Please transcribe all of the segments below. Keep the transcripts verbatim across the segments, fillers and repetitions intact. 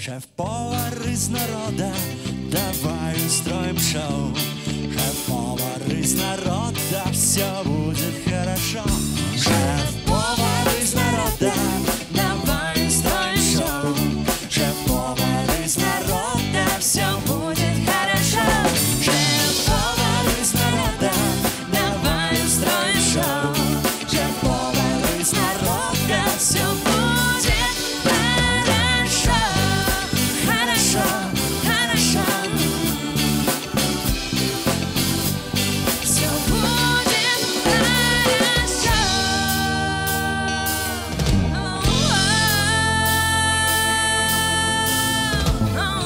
Шеф-повар из народа, давай устроим шоу. Шеф-повар из народа, все будет хорошо. Шеф-повар из народа, давай устроим шоу. Шеф-повар из народа, все будет хорошо. Шеф-повар из народа, давай устроим шоу. Шеф-повар из народа, все будет хорошо. Хорошо, хорошо. Все будет хорошо. Oh, oh, oh,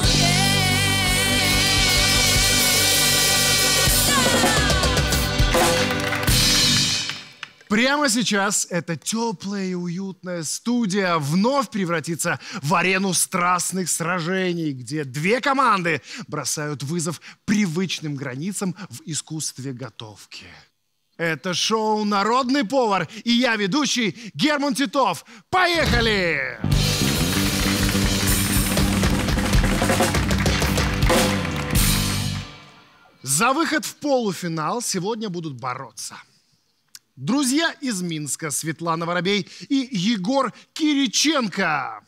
Прямо сейчас эта теплая и уютная студия вновь превратится в арену страстных сражений, где две команды бросают вызов привычным границам в искусстве готовки. Это шоу «Народный повар» и я, ведущий Герман Титов. Поехали! За выход в полуфинал сегодня будут бороться друзья из Минска Светлана Воробей и Егор Кириченко.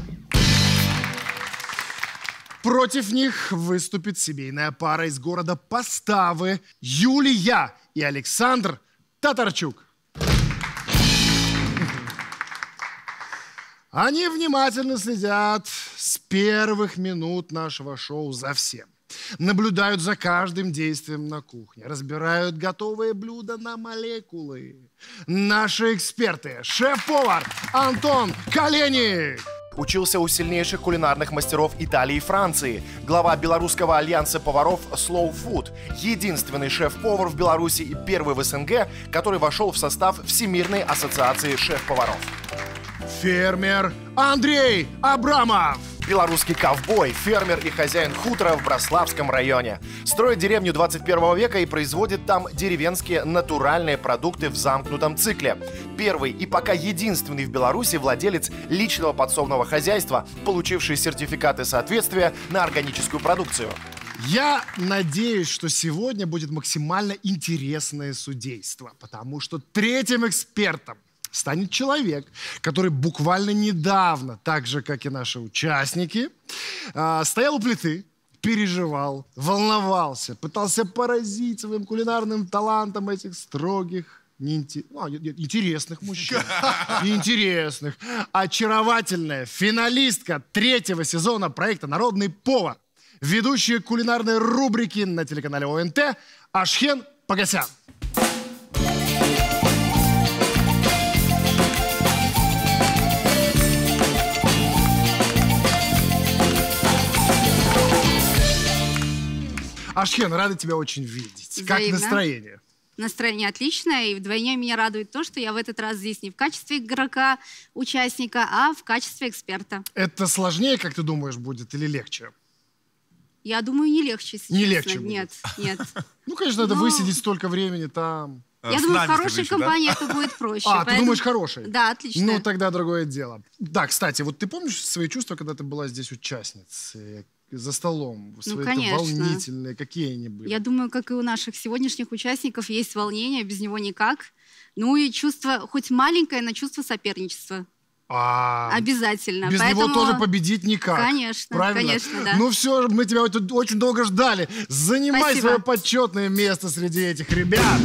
Против них выступит семейная пара из города Поставы Юлия и Александр Татарчук. Они внимательно следят с первых минут нашего шоу за всем. Наблюдают за каждым действием на кухне, разбирают готовые блюда на молекулы. Наши эксперты, шеф-повар Антон Коленик. Учился у сильнейших кулинарных мастеров Италии и Франции. Глава Белорусского альянса поваров Slow Food. Единственный шеф-повар в Беларуси и первый в СНГ, который вошел в состав Всемирной ассоциации шеф-поваров. Фермер Андрей Абрамов. Белорусский ковбой, фермер и хозяин хутора в Брославском районе. Строит деревню двадцать первого века и производит там деревенские натуральные продукты в замкнутом цикле. Первый и пока единственный в Беларуси владелец личного подсобного хозяйства, получивший сертификаты соответствия на органическую продукцию. Я надеюсь, что сегодня будет максимально интересное судейство, потому что третьим экспертом станет человек, который буквально недавно, так же, как и наши участники, э, стоял у плиты, переживал, волновался, пытался поразить своим кулинарным талантом этих строгих, неинте... ну, интересных мужчин. Неинтересных. Очаровательная финалистка третьего сезона проекта «Народный повар», ведущая кулинарной рубрики на телеканале ОНТ Ашхен Погосян. Ашхен, рада тебя очень видеть. Взаимно. Как настроение? Настроение отличное, и вдвойне меня радует то, что я в этот раз здесь не в качестве игрока, участника, а в качестве эксперта. Это сложнее, как ты думаешь, будет, или легче? Я думаю, не легче, если Не честно. легче будет? Нет, нет. Ну, конечно, надо Но- высидеть столько времени там. Я думаю, в хорошей компании это будет проще. А, ты поэтому- думаешь, хорошей? Да, отлично. Ну, тогда другое дело. Да, кстати, вот ты помнишь свои чувства, когда ты была здесь участницей? За столом, свои конечно. волнительные, какие они были? Я думаю, как и у наших сегодняшних участников, есть волнение, без него никак. Ну и чувство, хоть маленькое, но чувство соперничества. А, Обязательно. без Поэтому... него тоже победить никак. Конечно, Правильно? конечно, да. Ну все, мы тебя вот тут очень долго ждали. Занимай Спасибо. свое почетное место среди этих ребят.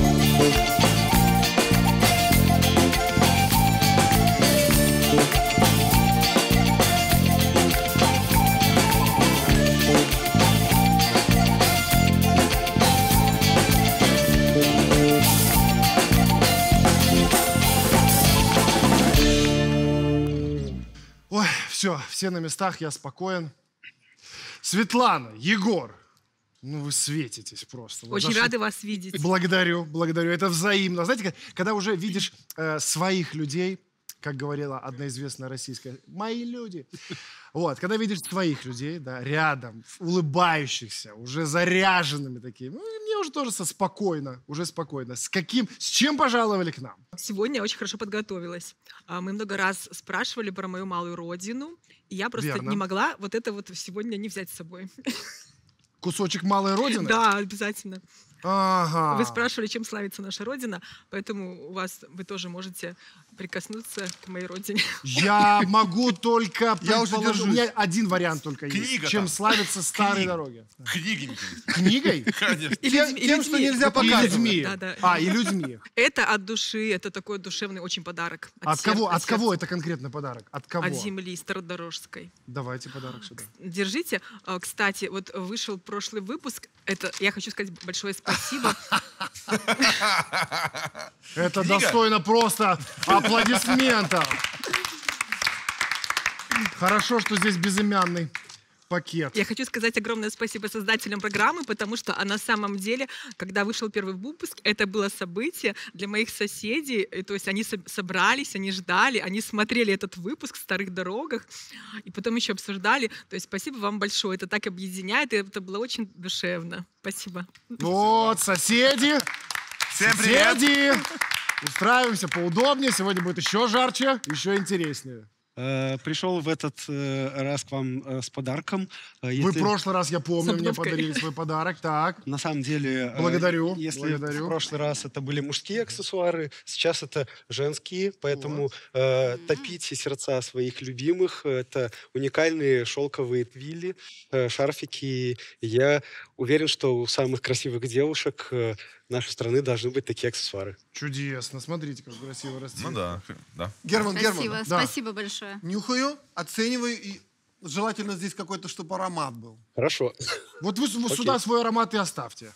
Ой, все, все на местах, я спокоен. Светлана, Егор, ну вы светитесь просто. Вот Очень зашли. рады вас видеть. Благодарю, благодарю. Это взаимно. Знаете, когда уже видишь э, своих людей, как говорила одна известная российская, мои люди. Вот, когда видишь своих людей, да, рядом, улыбающихся, уже заряженными такими, ну, мне уже тоже со спокойно, уже спокойно. С каким, с чем пожаловали к нам? Сегодня я очень хорошо подготовилась. А, Мы много раз спрашивали про мою малую родину, и я просто Верно. не могла вот это вот сегодня не взять с собой. Кусочек малой родины? Да, обязательно. Ага. Вы спрашивали, чем славится наша родина, поэтому у вас вы тоже можете прикоснуться к моей родине. Я могу только Я уже предположить. У держусь. меня один вариант только есть. Книга Чем там. славятся старые Книга. дороги. Книги не пишут. Книгой? Конечно. И Тем, людьми- и тем, что людьми. нельзя И показывать. людьми. Да, да. А, и людьми. Это от души, это такой душевный очень подарок. От сер- кого? От сердца. кого это конкретно подарок? От кого? От земли Стародорожской. Давайте подарок сюда. Держите. А, Кстати, вот вышел прошлый выпуск. Это я хочу сказать большое спасибо. Это Книга? достойно просто аплодисментов. Хорошо, что здесь безымянный пакет. Я хочу сказать огромное спасибо создателям программы, потому что а на самом деле, когда вышел первый выпуск, это было событие для моих соседей. И, то есть они со- собрались, они ждали, они смотрели этот выпуск в старых дорогах, и потом еще обсуждали. То есть спасибо вам большое. Это так объединяет, и это было очень душевно. Спасибо. Вот, соседи. Всем привет. Соседи. Устраиваемся поудобнее. Сегодня будет еще жарче, еще интереснее. Э, Пришел в этот э, раз к вам э, с подарком. Э, Вы если- в прошлый раз, я помню, С мне обновкой. подарили свой подарок. Так. На самом деле, э, Благодарю, если благодарю. в прошлый раз это были мужские аксессуары, сейчас это женские, поэтому э, топите сердца своих любимых. Это уникальные шелковые твили, э, шарфики. Я уверен, что у самых красивых девушек э, нашей страны должны быть такие аксессуары. Чудесно. Смотрите, как красиво растет. Ну да, да. Герман, Спасибо, Герман, да. спасибо большое. нюхаю, оцениваю и желательно здесь какой-то, чтобы аромат был. Хорошо. Вот вы с- сюда свой аромат и оставьте.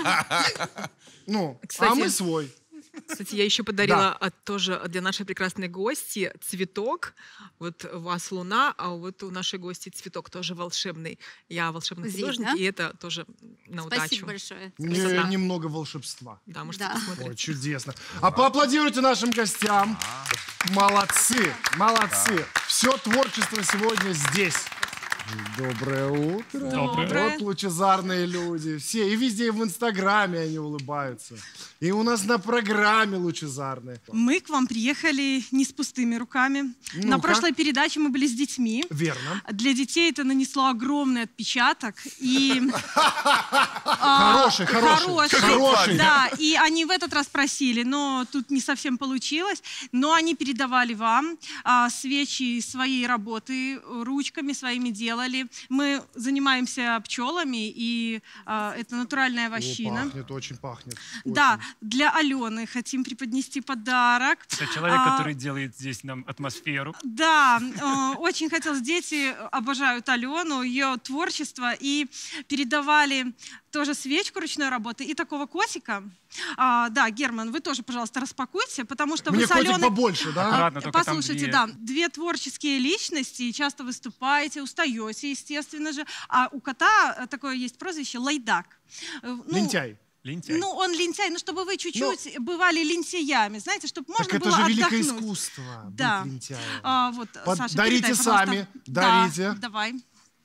Ну, а Кстати, мы свой. Кстати, я еще подарила от- тоже для нашей прекрасной гости цветок. Вот у вас луна, а вот у нашей гости цветок тоже волшебный. Я волшебный Здесь, художник, да? и это тоже на удачу. Спасибо большое. Не- Красота. немного волшебства. Да, можете Да. посмотреть. Ой, чудесно. А поаплодируйте нашим гостям. Молодцы, молодцы. Все творчество сегодня здесь. Доброе утро. Доброе. Вот лучезарные люди. Все, и везде, и в Инстаграме они улыбаются. И у нас на программе лучезарные. Мы к вам приехали не с пустыми руками. На Ну-ка. прошлой передаче мы были с детьми. Верно. Для детей это нанесло огромный отпечаток. И, а, Хороший, хороший, хороший. Да, и они в этот раз просили, но тут не совсем получилось. Но они передавали вам а, свечи своей работы, ручками своими делали. Мы занимаемся пчелами, и а, это натуральная О, вощина. пахнет, очень пахнет. Да, Очень. для Алены хотим преподнести подарок. Это человек, А, который делает здесь нам атмосферу. Да, э, очень хотелось. Дети обожают Алену, ее творчество, и передавали тоже свечку ручной работы и такого котика. А, да, Герман, вы тоже, пожалуйста, распакуйте, потому что Мне вы с котик Аленой... побольше, да? Аккуратно, только там Послушайте, две. да, две творческие личности, часто выступаете, устаете, естественно же. А у кота э, такое есть прозвище Лайдак. Э, ну, Лентяй. Лентяй. Ну, он лентяй, ну, чтобы вы чуть-чуть бывали лентяями, знаете, чтобы можно Так это было же великое отдохнуть. искусство, Да. быть лентяем. А, вот, Под- Саша, дарите передай, пожалуйста. сами, Да, дарите. давай.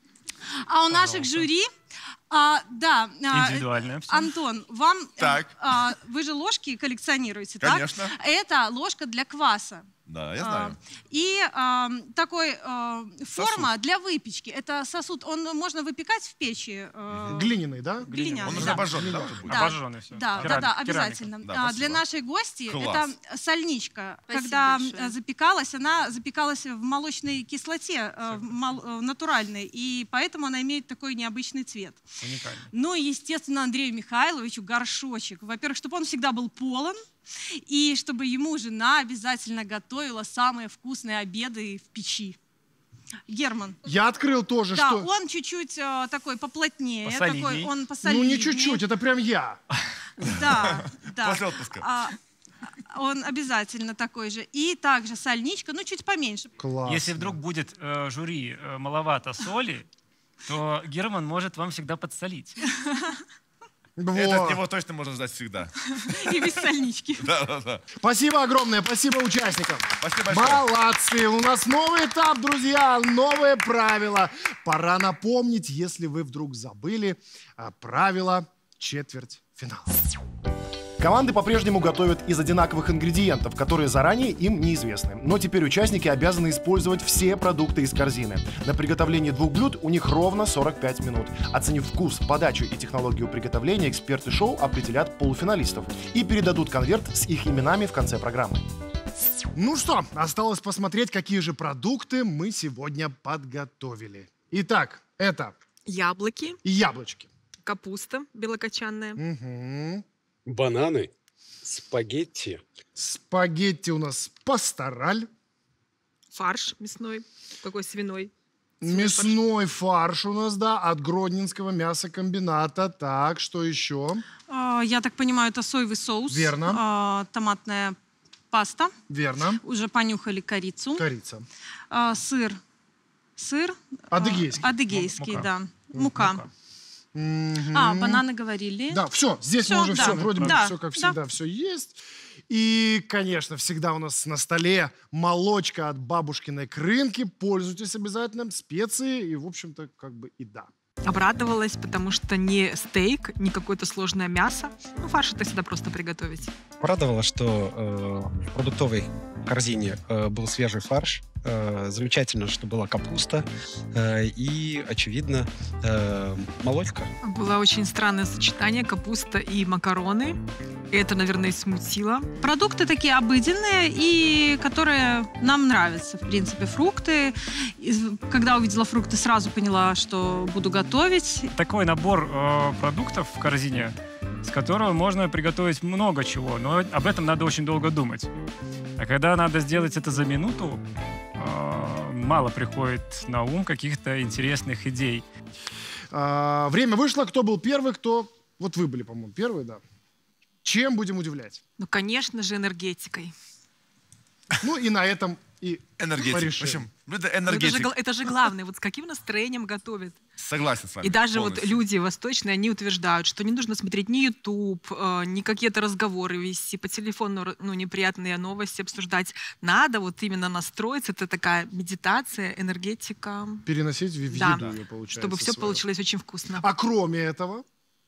А у наших жюри, а, да, а, Индивидуальное всё. Антон, вам, э, Так. а, вы же ложки коллекционируете, Конечно. так? Это ложка для кваса. Да, я А, знаю. И а, такой а, форма для выпечки. Это сосуд, он можно выпекать в печи. э, Глиняный, да? глиняный, Он уже да. обожженный, да, тут будет? Да. Обожженный всё. Да, Керамика, да, да, керамика. обязательно. Да, А, спасибо. для нашей гости Класс. это сольничка. Спасибо Когда большое. э, запекалась, она запекалась в молочной кислоте, э, в мол- э, натуральной, и поэтому она имеет такой необычный цвет. Уникально. Ну и, естественно, Андрею Михайловичу горшочек. Во-первых, чтобы он всегда был полон, и чтобы ему жена обязательно готовила самые вкусные обеды в печи. Герман. Я открыл тоже, Да, что... он чуть-чуть э, такой поплотнее, Посолидней. такой, он Ну, посолиднее. не чуть-чуть, это прям я. Да, да. После отпуска. А, он обязательно такой же. И также сольничка, ну чуть поменьше. Класс. Если вдруг будет э, жюри э, маловато соли, то Герман может вам всегда подсолить. Вот. Это от него точно можно ждать всегда. И без сольнички. Да, да, да. Спасибо огромное, спасибо участникам. Спасибо большое. Молодцы, у нас новый этап, друзья, новые правила. Пора напомнить, если вы вдруг забыли, а, правила четвертьфинала. Команды по-прежнему готовят из одинаковых ингредиентов, которые заранее им неизвестны. Но теперь участники обязаны использовать все продукты из корзины. На приготовление двух блюд у них ровно сорок пять минут. Оценив вкус, подачу и технологию приготовления, эксперты шоу определят полуфиналистов и передадут конверт с их именами в конце программы. Ну что, осталось посмотреть, какие же продукты мы сегодня подготовили. Итак, это Яблоки, яблочки. капуста белокочанная, Мгм. Бананы, спагетти, Спагетти у нас пастораль. фарш мясной, какой свиной. Мясной фарш у нас, да, от Гродненского мясокомбината. Так, что еще? А, Я так понимаю, это соевый соус. Верно. а, Томатная паста. Верно. Уже понюхали корицу. Корица. А, Сыр. Сыр. а, Адыгейский. Адыгейский, Мука. да. Мука. Мгм. А, бананы говорили. Да, все, здесь Всё, мы уже да. все, вроде бы Да, все как да. всегда, все есть. И, конечно, всегда у нас на столе молочка от бабушкиной крынки. Пользуйтесь обязательно, специи и, в общем-то, как бы и да. Обрадовалась, потому что не стейк, не какое-то сложное мясо. Ну, фарш это всегда просто приготовить. Порадовало, что э, в продуктовой корзине э, был свежий фарш. Э, замечательно, что была капуста. Э, и, очевидно, э, молочка. Было очень странное сочетание капуста и макароны. И это, наверное, и смутило. Продукты такие обыденные и которые нам нравятся, в принципе, фрукты. Из- Когда увидела фрукты, сразу поняла, что буду готовить. Такой набор э, продуктов в корзине, с которого можно приготовить много чего, но об этом надо очень долго думать. А когда надо сделать это за минуту, э, мало приходит на ум каких-то интересных идей. А, время вышло. Кто был первый, кто... Вот вы были, по-моему, первый, да. Чем будем удивлять? Ну, конечно же, энергетикой. Ну и на этом и Энергетик. В порешим. общем, блюдо Ну, Это же, энергетик. гла- это же главное, вот с каким настроением готовят. Согласен с вами. И даже вот полностью. люди восточные, они утверждают, что не нужно смотреть ни YouTube, э, ни какие-то разговоры вести, по телефону р- ну, неприятные новости обсуждать. Надо вот именно настроиться, это такая медитация, энергетика, Переносить в в Да. еду, ее, получается. чтобы все свою. получилось очень вкусно. А кроме этого,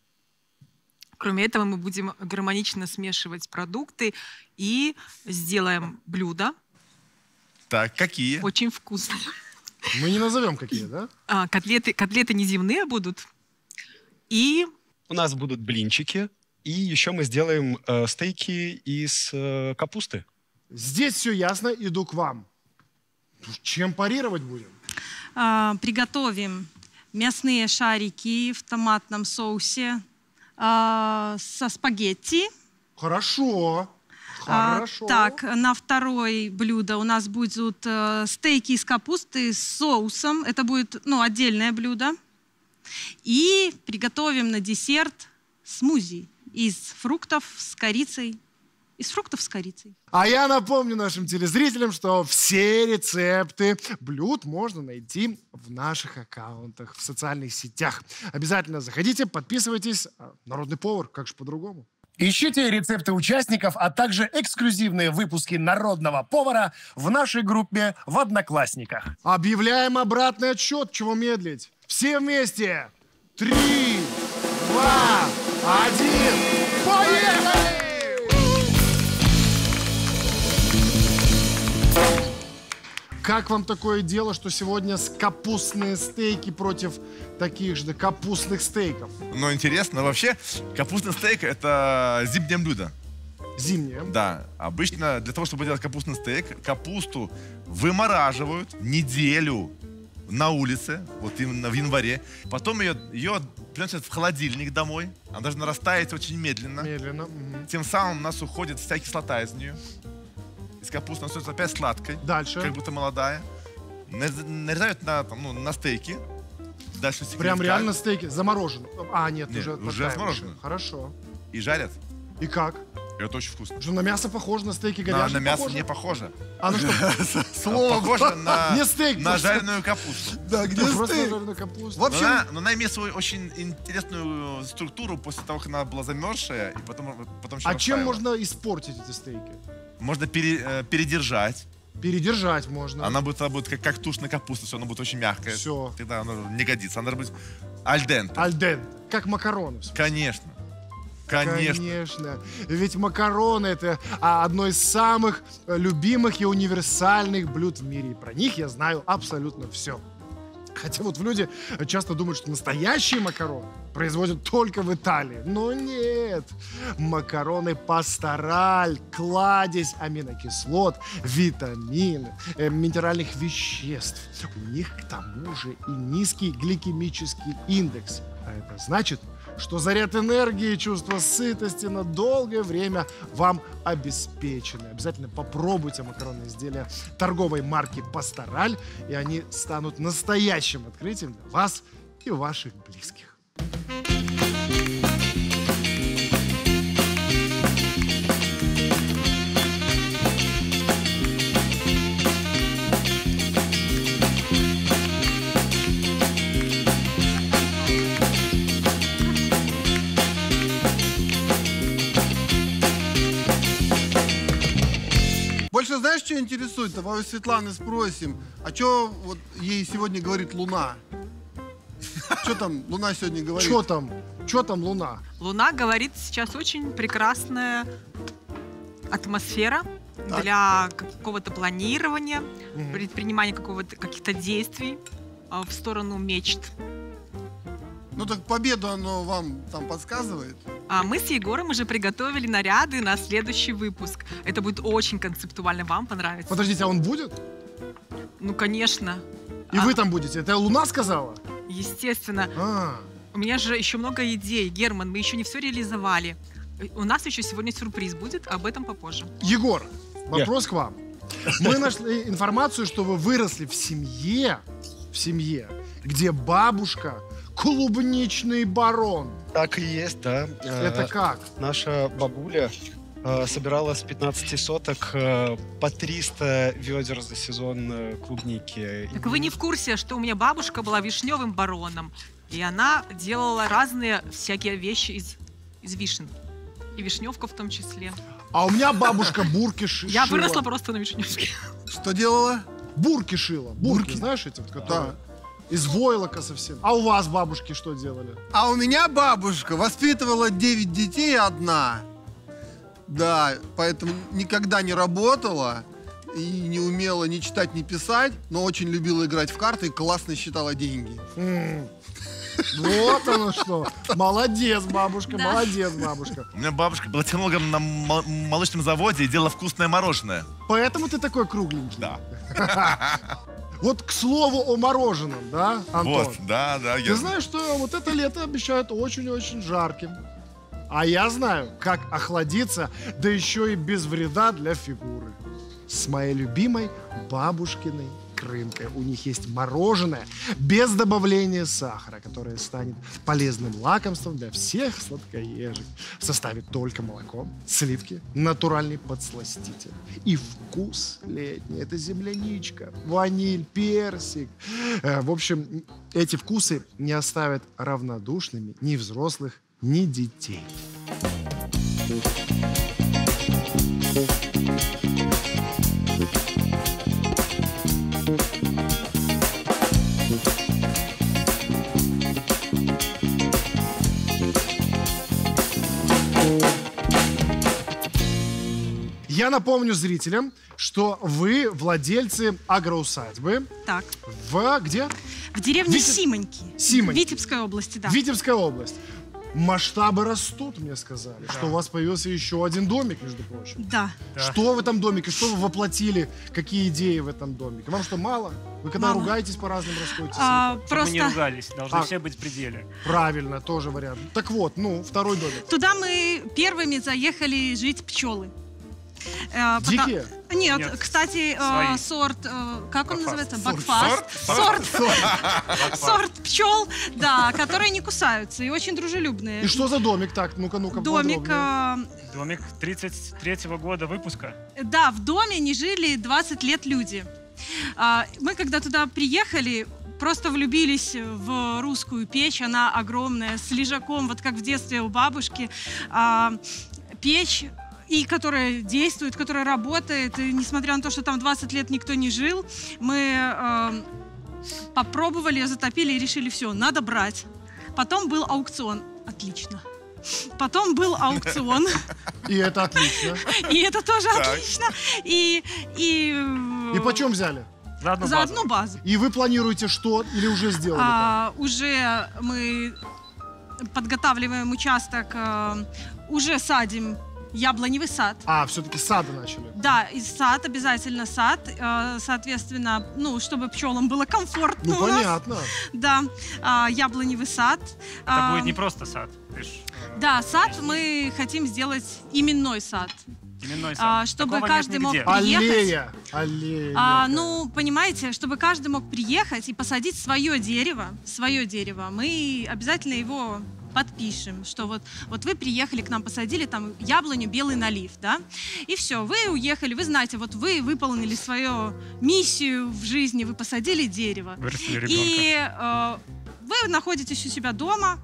Кроме этого, мы будем гармонично смешивать продукты и сделаем блюдо Так, какие? очень вкусное. мы не назовем какие, да? А, котлеты, котлеты неземные будут. И У нас будут блинчики. И еще мы сделаем э, стейки из э, капусты. Здесь все ясно, иду к вам. Чем парировать будем? А, Приготовим мясные шарики в томатном соусе а, со спагетти. Хорошо. А, Хорошо. Так, на второе блюдо у нас будут э, стейки из капусты с соусом. Это будет, ну, отдельное блюдо. И приготовим на десерт смузи из фруктов с корицей. Из фруктов с корицей. А я напомню нашим телезрителям, что все рецепты блюд можно найти в наших аккаунтах, в социальных сетях. Обязательно заходите, подписывайтесь. А, Народный повар, как же по-другому? Ищите рецепты участников, а также эксклюзивные выпуски «Народного повара» в нашей группе в Одноклассниках. Объявляем обратный отсчет. Чего медлить? Все вместе. Три, два, один. Поехали! Как вам такое дело, что сегодня с капустные стейки против таких же капустных стейков? Но интересно, вообще, капустный стейк — это зимнее блюдо. Зимние. Да, обычно для того, чтобы делать капустный стейк, капусту вымораживают неделю на улице, вот именно в январе. Потом ее, ее приносят в холодильник домой. Она должна растаять очень медленно. Медленно. мгм. Тем самым у нас уходит вся кислота из нее. Из капусты она становится опять сладкой. Дальше. Как будто молодая. Нарез- Нарезают на, там, ну, на стейки. Дальше секрет Прям в реально кале. стейки заморожены. А, нет, Нет, уже уже подтаявшие. заморожено. Хорошо. И жарят. И как? И это очень вкусно. Что, на мясо похоже, на стейки На, говяжьи на мясо похоже? не похоже. А на что? Слово. Похоже на, Не стейк, на просто. жареную капусту. Да, где Просто стейк? жареную капусту. В общем, Но она, но она имеет свою очень интересную структуру после того, как она была замерзшая, и потом, потом еще А чем растаяла. можно испортить эти стейки? Можно пере- э, передержать. Передержать можно. Она будет, она будет как, как тушная капуста, все, она будет очень мягкая. Всё. Тогда она не годится. Она должна быть альденте. Альден. Как макароны. Конечно. Конечно. Конечно. Ведь макароны — это а, одно из самых э, любимых и универсальных блюд в мире. И про них я знаю абсолютно все. Хотя вот люди часто думают, что настоящие макароны производят только в Италии. Но нет. Макароны пастораль, кладезь аминокислот, витаминов, э, минеральных веществ. У них к тому же и низкий гликемический индекс. А это значит, что заряд энергии и чувство сытости на долгое время вам обеспечены. Обязательно попробуйте макаронные изделия торговой марки «Пастораль», и они станут настоящим открытием для вас и ваших близких. больше знаешь, что интересует? Давай у Светланы спросим. А что вот ей сегодня говорит Луна? Что там Луна сегодня говорит? Что там? Что там Луна? Луна говорит сейчас очень прекрасная атмосфера Так. для какого-то планирования, Мгм. предпринимания какого-то, каких-то действий а, в сторону мечт. Ну так победу оно вам там подсказывает? А мы с Егором уже приготовили наряды на следующий выпуск. Это будет очень концептуально, вам понравится. Подождите, а он будет? Ну, конечно. И А, вы там будете? Это Луна сказала? Естественно. А, У меня же еще много идей. Герман, мы еще не все реализовали. У нас еще сегодня сюрприз будет, об этом попозже. Егор, вопрос к вам. Мы нашли информацию, что вы выросли в семье, в семье, где бабушка клубничный барон. Так и есть, да. Это Э, как? Наша бабуля э, собирала с пятнадцати соток э, по триста ведер за сезон э, клубники. Так вы не в курсе, что у меня бабушка была вишневым бароном, и она делала разные всякие вещи из, из вишен. И вишневка в том числе. А у меня бабушка бурки ши- Я шила. выросла просто на вишневке. Что делала? Бурки шила. Бурки, Бурки? знаешь эти, вот, которые из войлока совсем. А у вас бабушки что делали? А у меня бабушка воспитывала девять детей одна. Да, поэтому никогда не работала и не умела ни читать, ни писать, но очень любила играть в карты и классно считала деньги. М. Вот оно что. Молодец, бабушка, Да. молодец, бабушка. У меня бабушка была технологом на мо- молочном заводе и делала вкусное мороженое. Поэтому ты такой кругленький. Да. Вот к слову о мороженом, да, Антон? Вот, да, да. Ты я- знаешь, что вот это лето обещают очень-очень жарким. А я знаю, как охладиться, да еще и без вреда для фигуры. С моей любимой бабушкиной крынкой. У них есть мороженое без добавления сахара, которое станет полезным лакомством для всех сладкоежек. В составе только молоко, сливки, натуральный подсластитель. И вкус летний. Это земляничка, ваниль, персик. Э, В общем, эти вкусы не оставят равнодушными ни взрослых, ни детей. Я напомню зрителям, что вы владельцы агроусадьбы Так, в где? в деревне Витеб- Симоньки. Симоньки. В Витебской области, да. Витебская область. Масштабы растут, мне сказали, что у вас появился еще один домик, между прочим. Да. Что в этом домике? Что вы воплотили? Какие идеи в этом домике? Вам что, мало? Вы когда Мало. ругаетесь, по-разному расходитесь? А, Чтобы мы не просто ругались, должны А. все быть в пределе. Правильно, тоже вариант. Так вот, ну, второй домик. туда мы первыми заехали жить пчелы. Э, пота- Дикие? Нет, Нет, кстати, э, свои. сорт, э, как он Бакфаст. называется? Сорт. Бакфаст. Сорт? Сорт. Сорт пчел, да, которые не кусаются и очень дружелюбные. И что за домик? Так, ну-ка, ну-ка, Домик, подробнее. э, Домик тридцать третьего года выпуска. да, в доме не жили двадцать лет люди. А, Мы, когда туда приехали, просто влюбились в русскую печь. Она огромная, с лежаком, вот как в детстве у бабушки. А, Печь, и которая действует, которая работает. И несмотря на то, что там двадцать лет никто не жил, мы э, попробовали, затопили и решили, все, надо брать. Потом был аукцион. Отлично. Потом был аукцион. И это отлично. И это тоже Так. отлично. И, и, э, И почем взяли? За одну за базу. одну базу. И вы планируете что? Или уже сделали? там? А, уже мы подготавливаем участок, э, уже садим яблоневый сад. А, все-таки сады начали. Да, и сад, обязательно сад. э, Соответственно, ну, чтобы пчелам было комфортно Ну, у нас. понятно. Да, а, яблоневый сад. Это А, будет не просто сад. ты ж, э, Да, сад мы хотим сделать именной сад. Именной сад. а, чтобы Такого каждый нет мог нигде. приехать. Аллея. Аллея. А, некая. ну, понимаете, чтобы каждый мог приехать и посадить свое дерево, свое дерево, мы обязательно его подпишем, что вот, вот вы приехали к нам, посадили там яблоню белый налив, да, и все, вы уехали, вы знаете, вот вы выполнили свою миссию в жизни, вы посадили дерево. Вырастили ребенка. И э, вы находитесь у себя дома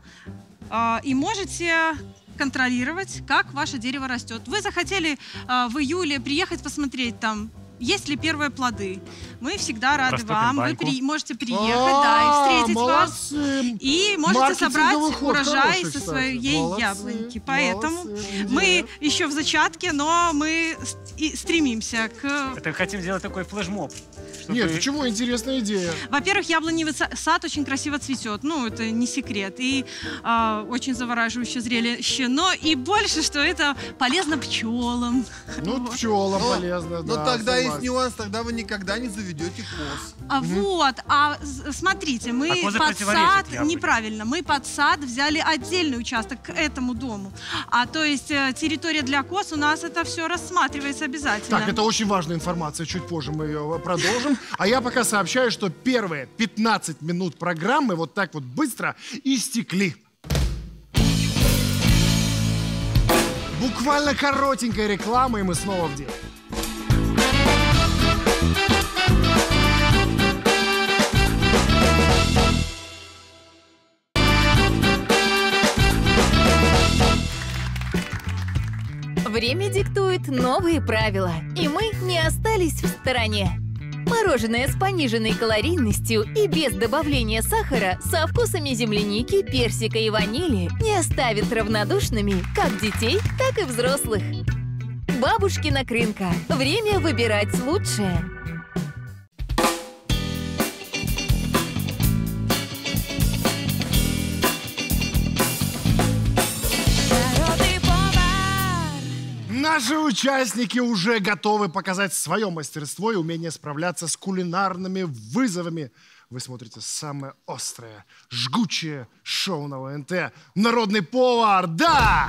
э, и можете контролировать, как ваше дерево растет. Вы захотели э, в июле приехать посмотреть там, есть ли первые плоды. Мы всегда рады Растопим вам. Вы баньку. при- можете приехать, да, и встретить вас. молодцы. И можете собрать Маркетинговый ход урожай хороший, со кстати. своей Молодцы, яблоньки. Поэтому молодцы, мы идея. еще в зачатке, но мы с- и стремимся к... Это хотим сделать такой флешмоб. чтобы- Нет, почему? Интересная идея. Во-первых, яблоневый са- сад очень красиво цветет, ну, это не секрет, и а, очень завораживающее зрелище, но и больше, что это полезно пчелам. Ну, Вот. пчелам Но- полезно, Но да, тогда есть согласен. нюанс, тогда вы никогда не заведете коз. А вот, а с- смотрите, мы А козы под противоречат сад, яблоне. неправильно, мы под сад взяли отдельный участок к этому дому, а то есть э, территория для коз у нас это все рассматривается обязательно. Так, это очень важная информация, чуть позже мы ее продолжим. А я пока сообщаю, что первые пятнадцать минут программы вот так вот быстро истекли. Буквально коротенькая реклама, и мы снова в деле. Время диктует новые правила, и мы не остались в стороне. Мороженое с пониженной калорийностью и без добавления сахара со вкусами земляники, персика и ванили не оставит равнодушными как детей, так и взрослых. Бабушкина крынка. Время выбирать лучшее. Народный повар. Наши участники уже готовы показать свое мастерство и умение справляться с кулинарными вызовами. Вы смотрите самое острое, жгучее шоу на ОНТ. Народный повар, да!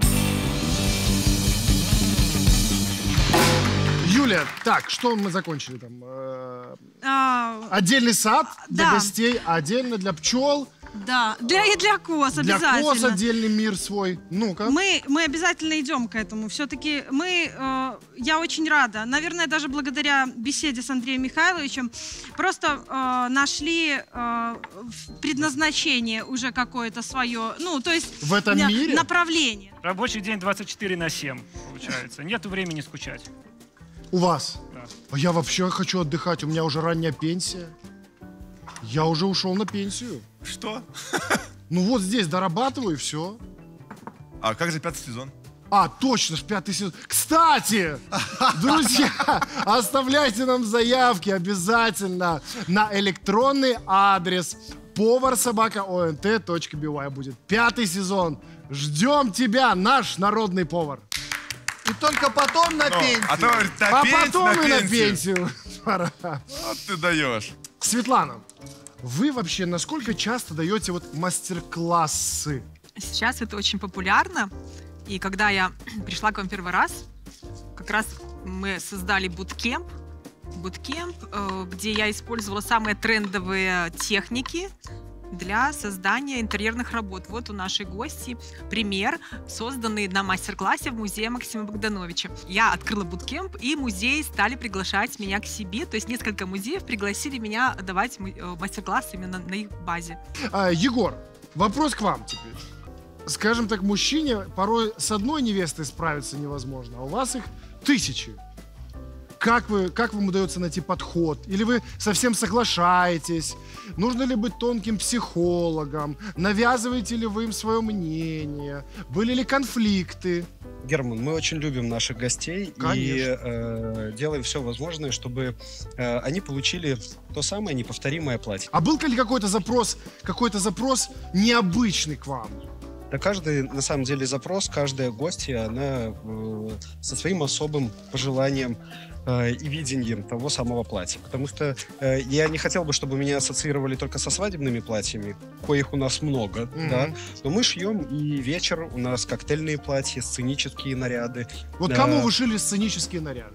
Юля, так, что мы закончили там? Э, А, Отдельный сад для Да. гостей, а отдельно для пчел, да, для, и для коз для обязательно. коз отдельный мир свой. Ну-ка. Мы, мы обязательно идем к этому. Все-таки мы, э, я очень рада, наверное, даже благодаря беседе с Андреем Михайловичем, просто э, нашли э, в- предназначение уже какое-то свое, ну, то есть В этом на- мире? направление. Рабочий день двадцать четыре на семь, получается. Нету времени скучать. У вас? Да. А я вообще хочу отдыхать, у меня уже ранняя пенсия. Я уже ушел на пенсию. Что? Ну вот здесь дорабатываю и все. А как же пятый сезон? А, точно, ж пятый сезон. Кстати, друзья, оставляйте нам заявки обязательно на электронный адрес повар собака о эн тэ точка би уай. Будет пятый сезон. Ждем тебя, наш народный повар. И только потом на Ну, пенсию. а то говорит, на А пенсию, потом на и на пенсию. пенсию. Пора. Вот ты даешь. Светлана, вы вообще насколько часто даете вот мастер-классы? Сейчас это очень популярно. И когда я пришла к вам первый раз, как раз мы создали буткемп, буткемп, э, где я использовала самые трендовые техники для создания интерьерных работ. Вот у нашей гости пример, созданный на мастер-классе в музее Максима Богдановича. Я открыла буткемп, и музеи стали приглашать меня к себе. То есть несколько музеев пригласили меня давать мастер-класс именно на их базе. А, Егор, вопрос к вам теперь. Скажем так, мужчине порой с одной невестой справиться невозможно, а у вас их тысячи. Как, вы, как вам удается найти подход? Или вы совсем соглашаетесь? Нужно ли быть тонким психологом? Навязываете ли вы им свое мнение? Были ли конфликты? Герман, мы очень любим наших гостей. Конечно. И э, делаем все возможное, чтобы э, они получили то самое неповторимое платье. А был ли какой-то запрос, какой-то запрос необычный к вам? Да, каждый, на самом деле, запрос, каждая гостья, она э, со своим особым пожеланием э, и видением того самого платья. Потому что э, я не хотел бы, чтобы меня ассоциировали только со свадебными платьями, коих у нас много, mm-hmm. да. Но мы шьем и вечер, у нас коктейльные платья, сценические наряды. Вот да. Кому вы шили сценические наряды?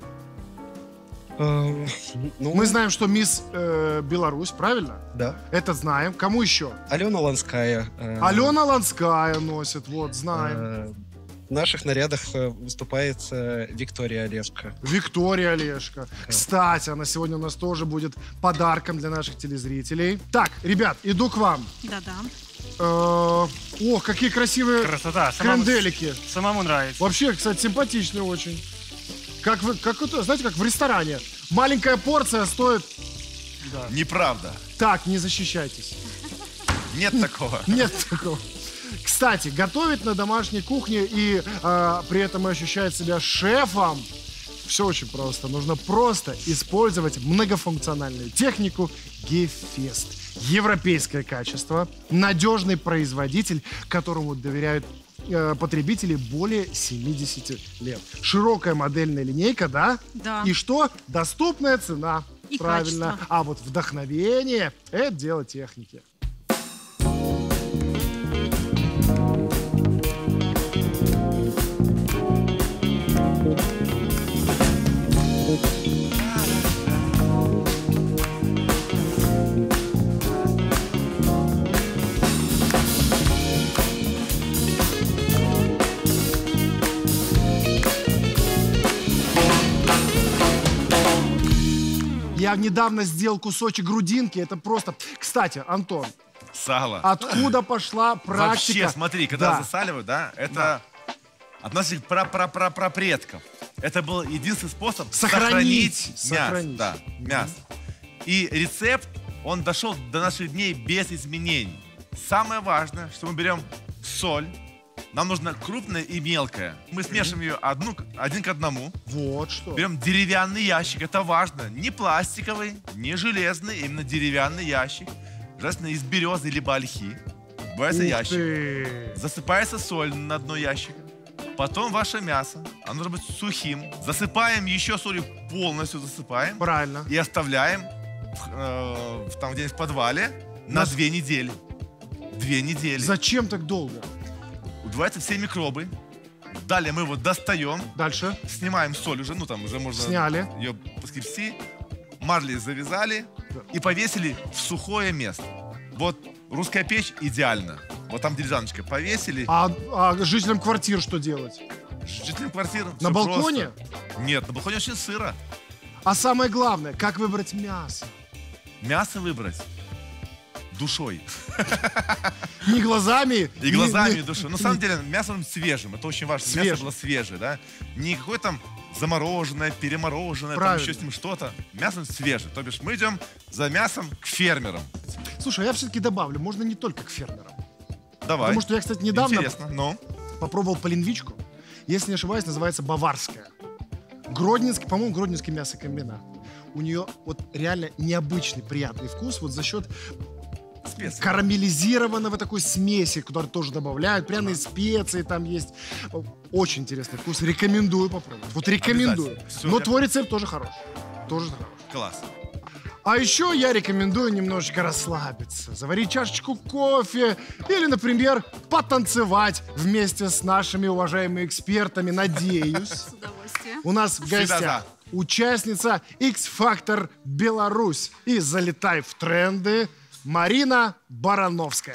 Э, ну... Мы знаем, что мисс э, Беларусь, правильно? Да. Это знаем. Кому еще? Алена Ланская. Э, Алена Ланская носит, вот, знаем. Э, в наших нарядах э, выступает э, Виктория Олешко. Виктория Олешко. Да. Кстати, она сегодня у нас тоже будет подарком для наших телезрителей. Так, ребят, иду к вам. Да-да. Э, Ох, какие красивые Красота. кренделики. Самому, самому нравится. Вообще, кстати, симпатичные очень. Как вы, как это, знаете, как в ресторане. Маленькая порция стоит... Да. Неправда. Так, не защищайтесь. Нет такого. Нет такого. Кстати, готовить на домашней кухне и э, при этом ощущать себя шефом, все очень просто. Нужно просто использовать многофункциональную технику Гефест. Европейское качество, надежный производитель, которому доверяют потребителей более семидесяти лет. Широкая модельная линейка, да? Да. И что? Доступная цена. И правильно. качество. А вот вдохновение – это дело техники. Я недавно сделал кусочек грудинки, это просто... Кстати, Антон, сало. Откуда пошла практика? Вообще, смотри, когда да. засаливают, да, это да. от наших пра-пра-пра-предков. Это был единственный способ сохранить, сохранить, сохранить. мясо. Да, мясо. И рецепт, он дошел до наших дней без изменений. Самое важное, что мы берем соль. Нам нужно крупная и мелкая. Мы смешиваем ее одну, один к одному. Вот что. Берем деревянный ящик, это важно. Не пластиковый, не железный, именно деревянный ящик. Желательно из березы либо ольхи. Бывается ящик. Ты. Засыпается соль на дно ящика. Потом ваше мясо, оно должно быть сухим. Засыпаем еще солью, полностью засыпаем. Правильно. И оставляем э, там где-нибудь в подвале на Нас... две недели. Две недели. Зачем так долго? Убиваются все микробы. Далее мы его достаем. Дальше. Снимаем соль уже, ну там уже можно... Сняли. Ее поскрести. Марлей завязали да. и повесили в сухое место. Вот русская печь идеально. Вот там дилижаночка повесили. А, а жителям квартир что делать? Жителям квартир На балконе? Просто. Нет, на балконе очень сыро. А самое главное, как выбрать мясо? Мясо выбрать душой. Не глазами? И глазами, и душой. На самом деле, мясо свежим. Это очень важно. Свежим. Мясо было свежее, да? Не какое там замороженное, перемороженное, правильно. Там еще с ним что-то. Мясо свежее. То бишь мы идем за мясом к фермерам. Слушай, я все-таки добавлю, можно не только к фермерам. Давай. Потому что я, кстати, недавно Интересно, но... попробовал полинвичку. Если не ошибаюсь, называется баварская. Гродненский, по-моему, Гродненский мясокомбинат. У нее вот реально необычный, приятный вкус вот за счет специи. Карамелизированного такой смеси, которую тоже добавляют. Пряные специи там есть. Очень интересный вкус. Рекомендую попробовать. Вот рекомендую. Все, Но я... твой рецепт тоже хорош. Тоже хорош. Класс. А еще я рекомендую немножечко расслабиться, заварить чашечку кофе или, например, потанцевать вместе с нашими уважаемыми экспертами. Надеюсь, С удовольствием. у нас в Всегда гостях за. участница X-Factor Беларусь и «Залетай в тренды» Марина Барановская.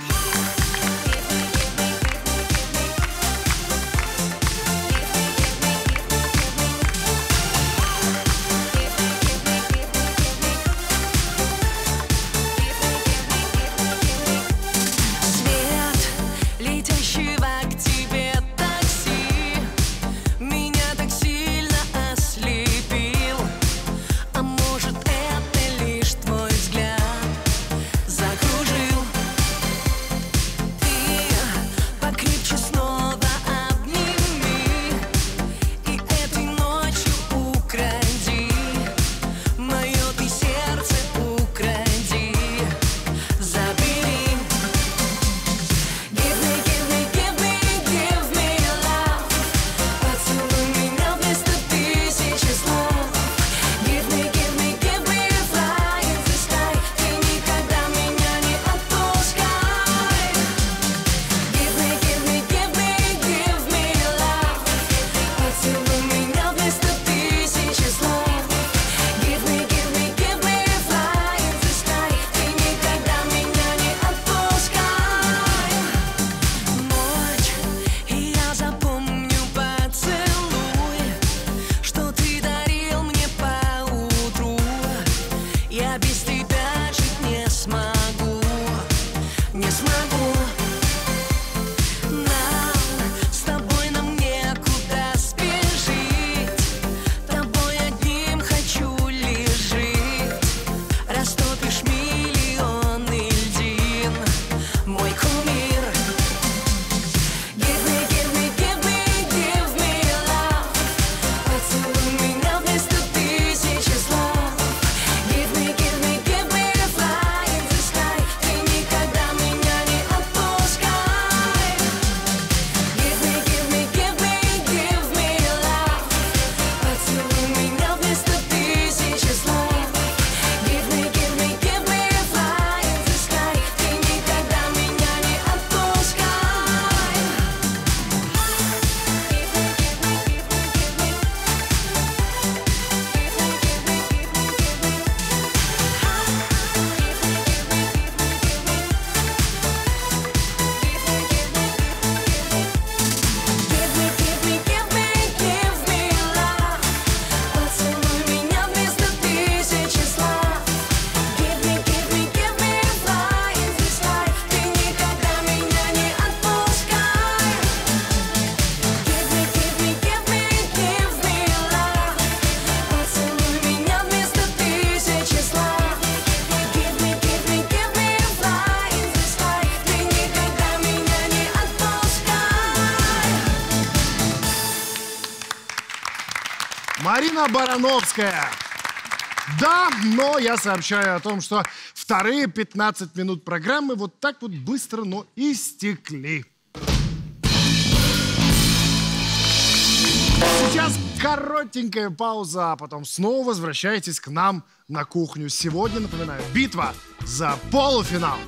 Свет, летящего к тебе такси, меня так сильно ослепил. А может, это лишь твой взгляд закружил? Ты покрепче снова обними и этой ночью укради мое ты сердце, укради, забери. Give me, give me, give me, give me love. Поцелуй меня вместо тысячи слов. Give me, give me, give me fly in the sky. Ты никогда меня не отпускай. Give me, give me, give me, give me love. Поцелуй меня вместо тысячи слов. Give me, give me, give me fly in the sky. Ты никогда меня не отпускай. Ночь, и я запомню поцелуй, что ты дарил мне поутру. Я без тебя жить не смогу, не смогу. Нам с тобой нам некуда спешить, тобой одним хочу лишь жить. Растопишь миллионы льдин, мой кумир. Give me, give me, give me, give me love. Поцелуй меня вместо тысячи слов. Give me, give me, give me fly in the sky. Ты никогда меня не отпускай. Give me, give me, give me, give me love. Поцелуй меня вместо тысячи слов. Give me, give me, give me fly in the sky. Ты никогда меня не отпускай. Give me, give me, give me, give me love. Поцелуй меня вместо тысячи слов. Give me, give me, give me fly in the sky. Ты никогда меня не отпускай. Give me, give me, give me, give me love. Поцелуй меня вместо тысячи слов. Give me, give me, give me fly in the sky. Ты никогда меня не отпускай. Марина Барановская. Да, но я сообщаю о том, что вторые пятнадцать минут программы вот так вот быстро, но истекли. Сейчас коротенькая пауза, а потом снова возвращайтесь к нам на кухню. Сегодня, напоминаю, битва за полуфинал.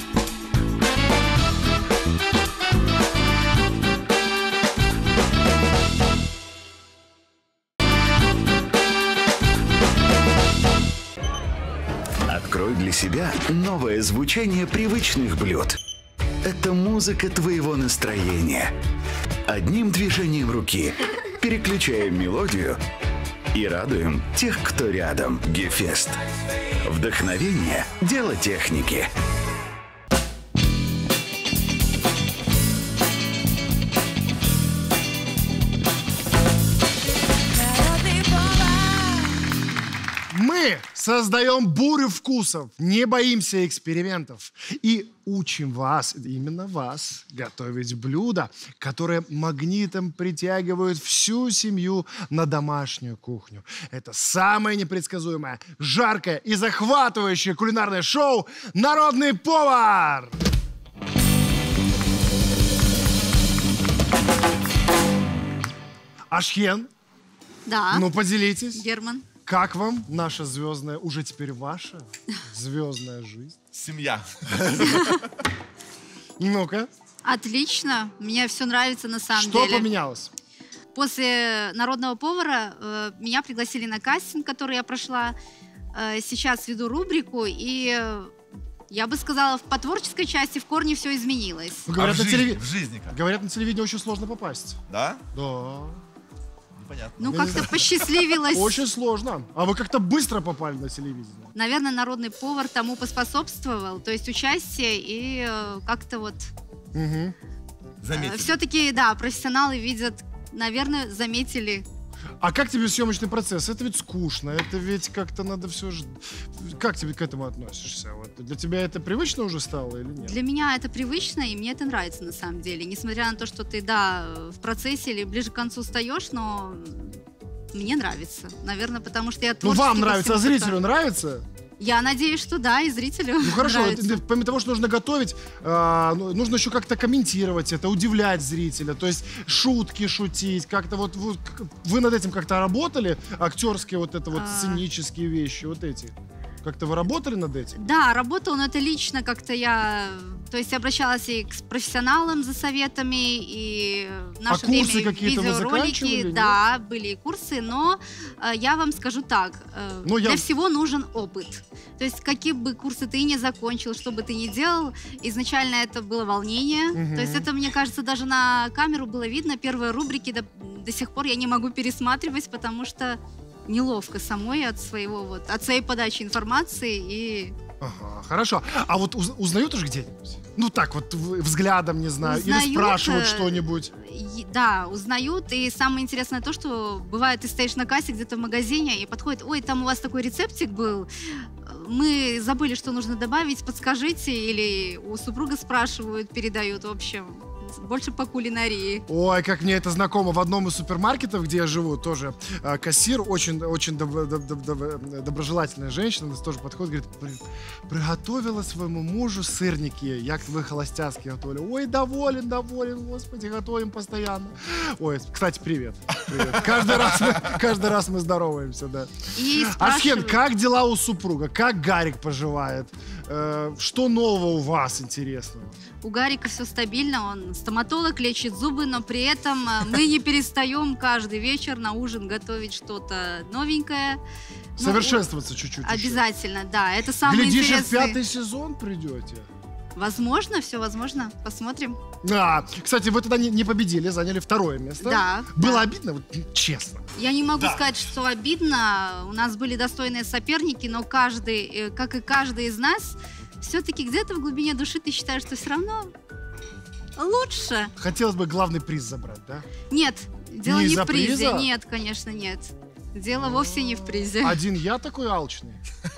Открой для себя новое звучание привычных блюд. Это музыка твоего настроения. Одним движением руки переключаем мелодию и радуем тех, кто рядом. Гефест. Вдохновение – дело техники. Мы создаем бурю вкусов, не боимся экспериментов и учим вас, именно вас, готовить блюда, которые магнитом притягивают всю семью на домашнюю кухню. Это самое непредсказуемое, жаркое и захватывающее кулинарное шоу «Народный повар». Ашхен, Да. ну поделитесь. Герман. как вам наша звездная, уже теперь ваша звездная жизнь? Семья. Ну-ка. Отлично. Мне все нравится на самом Что деле. поменялось? После «Народного повара» э, меня пригласили на кастинг, который я прошла. Э, сейчас веду рубрику, и э, я бы сказала, по творческой части в корне все изменилось. Ну, говорят, а в, на жизни, телеви- в жизни как? Говорят, на телевидение очень сложно попасть. Да? Да. Непонятно. Ну, как-то посчастливилось. Очень сложно. А вы как-то быстро попали на телевидение. Наверное, «Народный повар» тому поспособствовал, то есть участие, и э, как-то вот... Угу. Заметили. Все-таки, да, профессионалы видят, наверное, заметили. А как тебе съемочный процесс? Это ведь скучно, это ведь как-то надо все же... Как тебе к этому относишься? Вот для тебя это привычно уже стало или нет? Для меня это привычно, и мне это нравится на самом деле. Несмотря на то, что ты, да, в процессе или ближе к концу устаешь, но мне нравится. Наверное, потому что я Ну творчески вам ко нравится, а всему зрителю подхожу. нравится? Я надеюсь, что да, и зрителю Ну хорошо, нравится. это, помимо того, что нужно готовить, а, ну, нужно еще как-то комментировать это, удивлять зрителя, то есть шутки шутить, как-то вот вы, вы над этим как-то работали, актерские вот это вот А. сценические вещи, вот эти, как-то вы работали над этим? Да, работала, но это лично как-то я, то есть обращалась и к профессионалам за советами, и в наше А курсы время какие-то вы заканчивали, видеоролики, нет? да, были и курсы, но э, я вам скажу так, э, Ну, я- для всего нужен опыт. То есть какие бы курсы ты ни закончил, что бы ты ни делал, изначально это было волнение, Мгм. то есть это, мне кажется, даже на камеру было видно, первые рубрики до, до сих пор я не могу пересматривать, потому что неловко самой от своего вот, от своей подачи информации и... Ага, хорошо. А вот уз- узнают уж где-нибудь? Ну так вот, в- взглядом, не знаю, Узнают, или спрашивают э, что-нибудь? И- Да, узнают. И самое интересное то, что бывает, ты стоишь на кассе где-то в магазине и подходит, ой, там у вас такой рецептик был, мы забыли, что нужно добавить, подскажите. Или у супруга спрашивают, передают, в общем, больше по кулинарии. Ой, как мне это знакомо. В одном из супермаркетов, где я живу, тоже э, кассир, очень, очень доб- доб- доб- доб- доброжелательная женщина, нас тоже подходит, говорит, «При- приготовила своему мужу сырники, як вы холостяцкие готовили. Ой, доволен, доволен, господи, готовим постоянно. Ой, кстати, привет. Привет. Каждый раз мы, каждый раз мы здороваемся, да. И Асхен, спрашивают- как дела у супруга? Как Гарик поживает? Э, что нового у вас интересного? У Гарика все стабильно, он стоматолог, лечит зубы, но при этом э, мы не перестаем каждый вечер на ужин готовить что-то новенькое. Ну, Совершенствоваться чуть-чуть. еще. Обязательно, да. Это самое Глядишь, и в интересное. пятый сезон придете. Возможно, все возможно. Посмотрим. Да, кстати, вы тогда не, не победили, заняли второе место. Да, Было да. обидно, вот честно. Я не могу Да. сказать, что обидно. У нас были достойные соперники, но каждый, э, как и каждый из нас, все-таки где-то в глубине души ты считаешь, что все равно лучше. Хотелось бы главный приз забрать, да? Нет, дело Не не, из-за в призе. приза? Нет, конечно, нет. Дело вовсе не в призе. Один я такой алчный.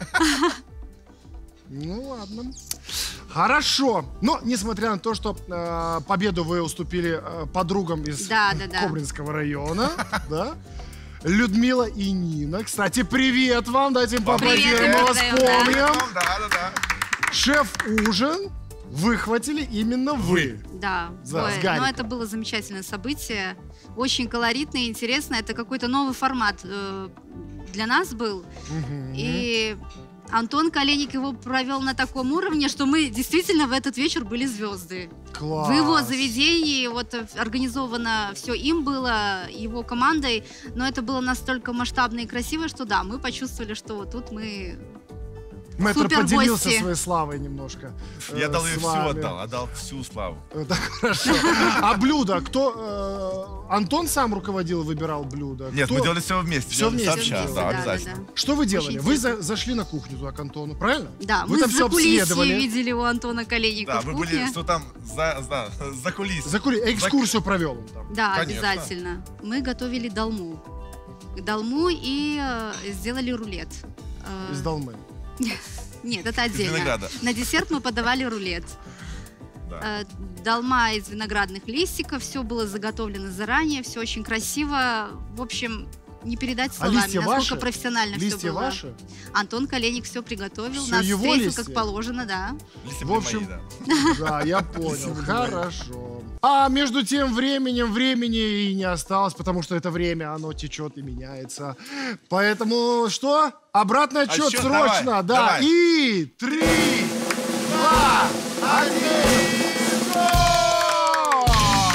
Ну ладно. Хорошо. Но, несмотря на то, что э, победу вы уступили э, подругам из Да, да, да. Кобринского района, да? Людмила и Нина. Кстати, привет вам, дайте им поаплодируем, мы вас передаем, да. помним. Да, да, да. Шеф-ужин выхватили именно вы. Да, За- ой, с но Гариком. это было замечательное событие. Очень колоритное и интересное. Это какой-то новый формат э, для нас был. Мгм. И Антон Коленник его провел на таком уровне, что мы действительно в этот вечер были звезды. Класс. В его заведении вот э, организовано все им было, его командой, но это было настолько масштабно и красиво, что да, мы почувствовали, что вот тут мы Мэтр супер поделился гости. своей славой немножко. Я э, дал с ей всю вами. отдал, отдал всю славу. Это хорошо. А блюдо? Кто? э, Антон сам руководил, выбирал блюдо? Нет, Кто- мы делали все вместе. Все делали вместе. сообща, делали. да, да, обязательно. да, да. Что вы делали? Очень Вы интересно. за- зашли на кухню туда к Антону, правильно? Да, Вы мы там за все кулисье обследовали. видели у Антона Коленника Да, в мы кухне. были, что там за, за, за кулисами. За кули- экскурсию провел он там. Да, Конечно. обязательно. Мы готовили долму. Долму и э, сделали рулет. Э, Из Долмы. Нет, это отдельно. винограда. На десерт мы подавали рулет. Да. Э, Долма из виноградных листиков, все было заготовлено заранее, все очень красиво. В общем, не передать А словами, листья насколько ваши? профессионально все Листья было. ваши? Антон Коленник все приготовил, Всё нас его встретил листья? как положено, да. Листья В были общем, мои, да. Да, я понял. Хорошо. А между тем временем времени и не осталось, потому что это время, оно течет и меняется. Поэтому что? Обратный отчет Отсчет, срочно, давай, да. давай. И три, два, один, go!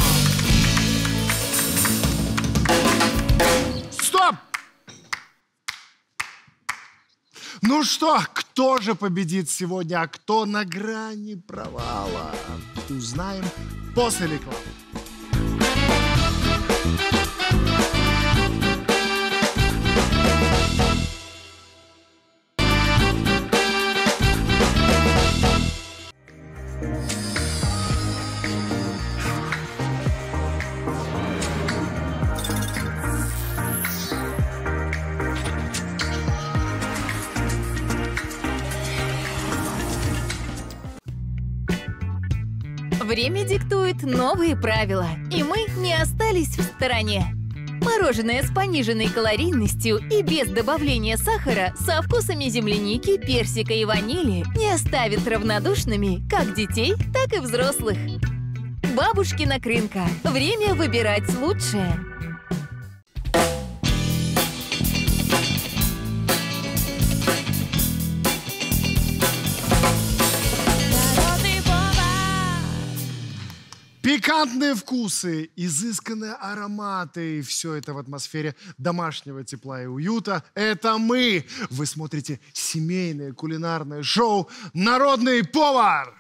Стоп! Ну что, кто же победит сегодня, а кто на грани провала? Узнаем после рекламы. Время диктует новые правила, и мы не остались в стороне. Мороженое с пониженной калорийностью и без добавления сахара со вкусами земляники, персика и ванили не оставит равнодушными как детей, так и взрослых. Бабушкина крынка. Время выбирать лучшее. Пикантные вкусы, изысканные ароматы, и все это в атмосфере домашнего тепла и уюта. Это мы! Вы смотрите семейное кулинарное шоу «Народный повар».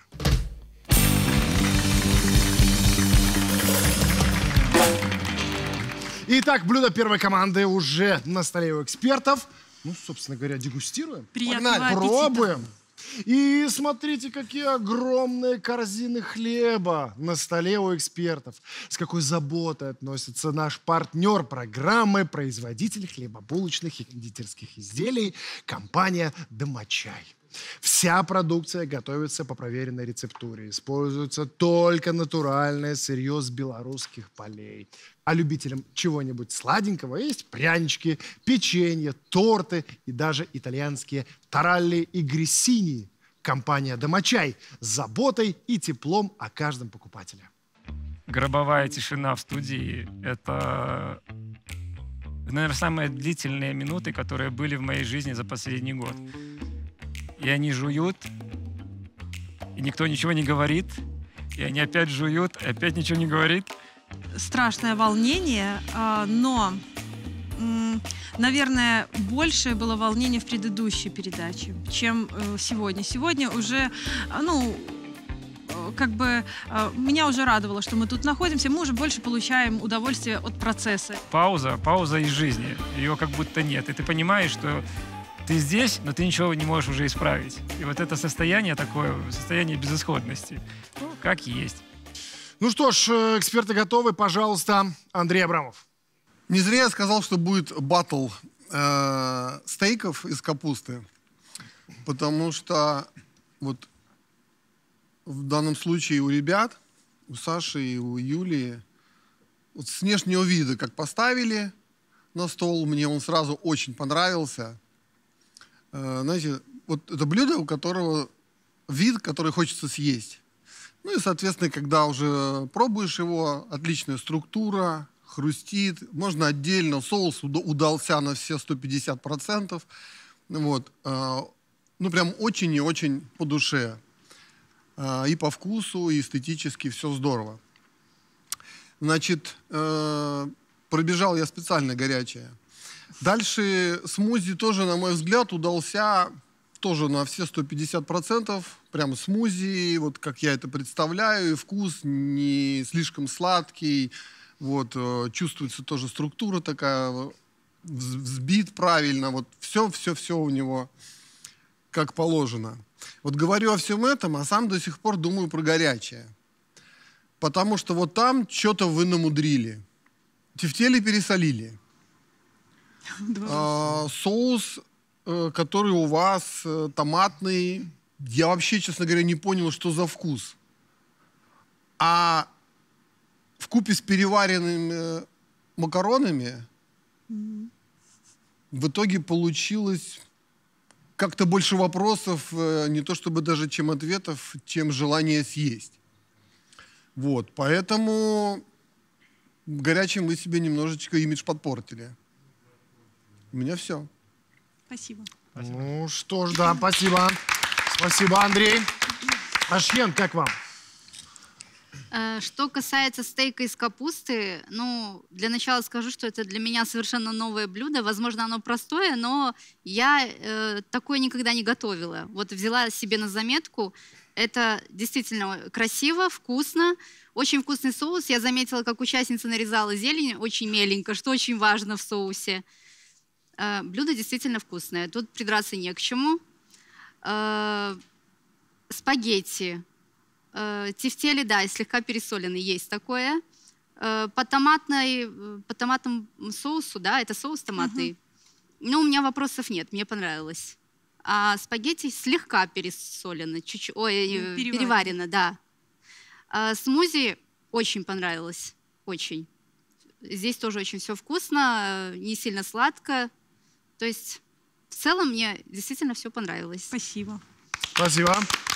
Итак, блюдо первой команды уже на столе у экспертов. Ну, собственно говоря, дегустируем. Приятного Погнали, аппетита. пробуем. И смотрите, какие огромные корзины хлеба на столе у экспертов. С какой заботой относится наш партнер программы, производитель хлебобулочных и кондитерских изделий, компания «Домочай». Вся продукция готовится по проверенной рецептуре. Используется только натуральное сырье с белорусских полей. А любителям чего-нибудь сладенького есть прянички, печенье, торты и даже итальянские таралли и грессини. Компания «Домочай» с заботой и теплом о каждом покупателе. Гробовая тишина в студии — это, наверное, самые длительные минуты, которые были в моей жизни за последний год. И они жуют, и никто ничего не говорит, и они опять жуют, и опять ничего не говорит. Страшное волнение, а, но, м, наверное, большее было волнение в предыдущей передаче, чем э, сегодня. Сегодня уже, а, ну, э, как бы э, меня уже радовало, что мы тут находимся, мы уже больше получаем удовольствие от процесса. Пауза, пауза из жизни. Ее как будто нет. И ты понимаешь, что ты здесь, но ты ничего не можешь уже исправить. И вот это состояние такое, состояние безысходности, ну, как есть. Ну что ж, э, эксперты готовы. Пожалуйста, Андрей Абрамов. Не зря я сказал, что будет баттл э, стейков из капусты. Потому что вот в данном случае у ребят, у Саши и у Юлии, вот с внешнего вида, как поставили на стол, мне он сразу очень понравился. Э, знаете, вот это блюдо, у которого вид, который хочется съесть. Ну и, соответственно, когда уже пробуешь его, отличная структура, хрустит. Можно отдельно, соус уда- удался на все сто пятьдесят процентов. Вот. э, Ну, прям очень и очень по душе. Э, И по вкусу, и эстетически все здорово. Значит, э, пробежал я специально горячее. Дальше смузи тоже, на мой взгляд, удался тоже на все сто пятьдесят процентов. Прям смузи, вот как я это представляю. И вкус не слишком сладкий. Вот, э, чувствуется тоже структура такая, вз- взбит правильно. Вот все-все-все у него как положено. Вот говорю о всем этом, а сам до сих пор думаю про горячее. Потому что вот там что-то вы намудрили. Тефтели пересолили. А, соус, э, который у вас э, томатный, я вообще, честно говоря, не понял, что за вкус. А вкупе с переваренными э, макаронами в итоге получилось как-то больше вопросов, э, не то чтобы даже чем ответов, чем желание съесть. Вот, поэтому горячим вы себе немножечко имидж подпортили. У меня все. Спасибо. Ну что ж, да, спасибо. Спасибо, Андрей. Ашьен, как вам? Э, Что касается стейка из капусты, ну, для начала скажу, что это для меня совершенно новое блюдо. Возможно, оно простое, но я э, такое никогда не готовила. Вот взяла себе на заметку. Это действительно красиво, вкусно. Очень вкусный соус. Я заметила, как участница нарезала зелень очень меленько, что очень важно в соусе. Э, Блюдо действительно вкусное. Тут придраться не к чему. Э, Спагетти. Э, Тефтели, да, слегка пересоленный, есть такое. Э, По томатной, э, по томатному соусу, да, это соус томатный. Ну, у меня вопросов нет, мне понравилось. А спагетти слегка пересолено, чуть-чуть, ой, э, Переварено. переварено, да. А смузи очень понравилось, очень. Здесь тоже очень все вкусно, э, не сильно сладко. То есть в целом мне действительно все понравилось. Спасибо. Спасибо.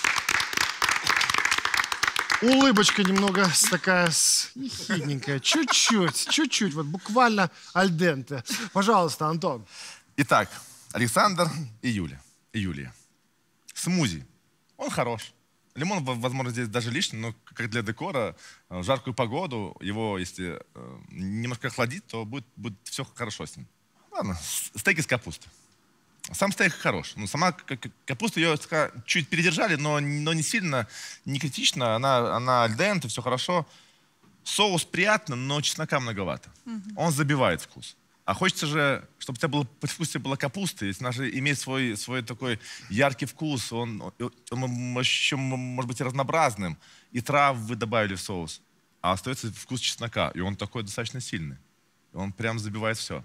Улыбочка немного с- такая с- хидненькая. Чуть-чуть, чуть-чуть, вот буквально альденте. Пожалуйста, Антон. Итак, Александр и Юля. И Юлия. Смузи. Он хорош. Лимон, во- возможно, здесь даже лишний, но как для декора, э, в жаркую погоду, его, если э, немножко охладить, то будет, будет все хорошо с ним. Ладно, с- стейк из капусты. Сам стейк хорош. Ну, сама к- к- капуста ее ска- чуть передержали, но, но не сильно, не критично. Она, она аль денте, все хорошо. Соус приятно, но чеснока многовато. Он забивает вкус. А хочется же, чтобы у тебя было, по вкусу была капуста. Ведь она же имеет свой, свой такой яркий вкус. Он, он еще может быть и разнообразным. И трав вы добавили в соус. А остается вкус чеснока. И он такой достаточно сильный. И он прям забивает все.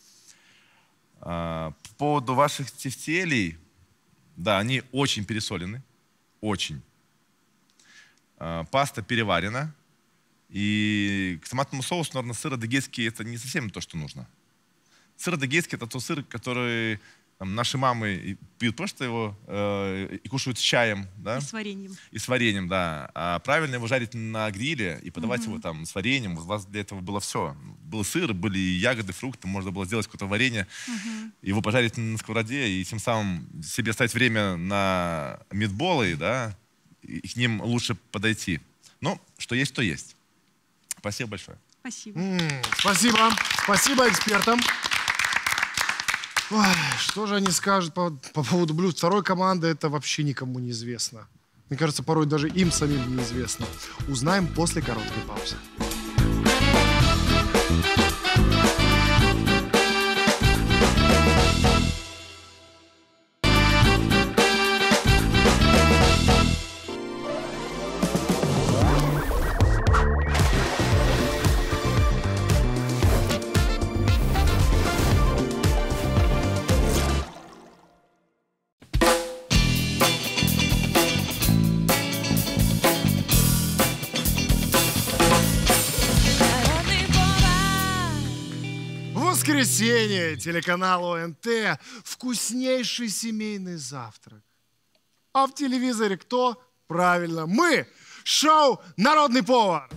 А, по поводу ваших тефтелей, да, они очень пересолены, очень. А, паста переварена, и к томатному соусу, наверное, сыр адыгейский — это не совсем то, что нужно. Сыр адыгейский — это тот сыр, который там, наши мамы и пьют просто его э, и кушают с чаем, да? И с вареньем. И с вареньем, да. А правильно его жарить на гриле и подавать Мгм. его там с вареньем. У вас для этого было все. Был сыр, были и ягоды, фрукты, можно было сделать какое-то варенье, Мгм. его пожарить на сковороде и тем самым себе оставить время на митболы, да, и к ним лучше подойти. Ну, что есть, то есть. Спасибо большое. Спасибо. М, Спасибо. Спасибо экспертам. Ой, что же они скажут по, по поводу блюд второй команды, это вообще никому не известно. Мне кажется, порой даже им самим неизвестно. Узнаем после короткой паузы. Воскресенье, телеканал О Н Т, вкуснейший семейный завтрак. А в телевизоре кто? Правильно, мы! Шоу «Народный повар».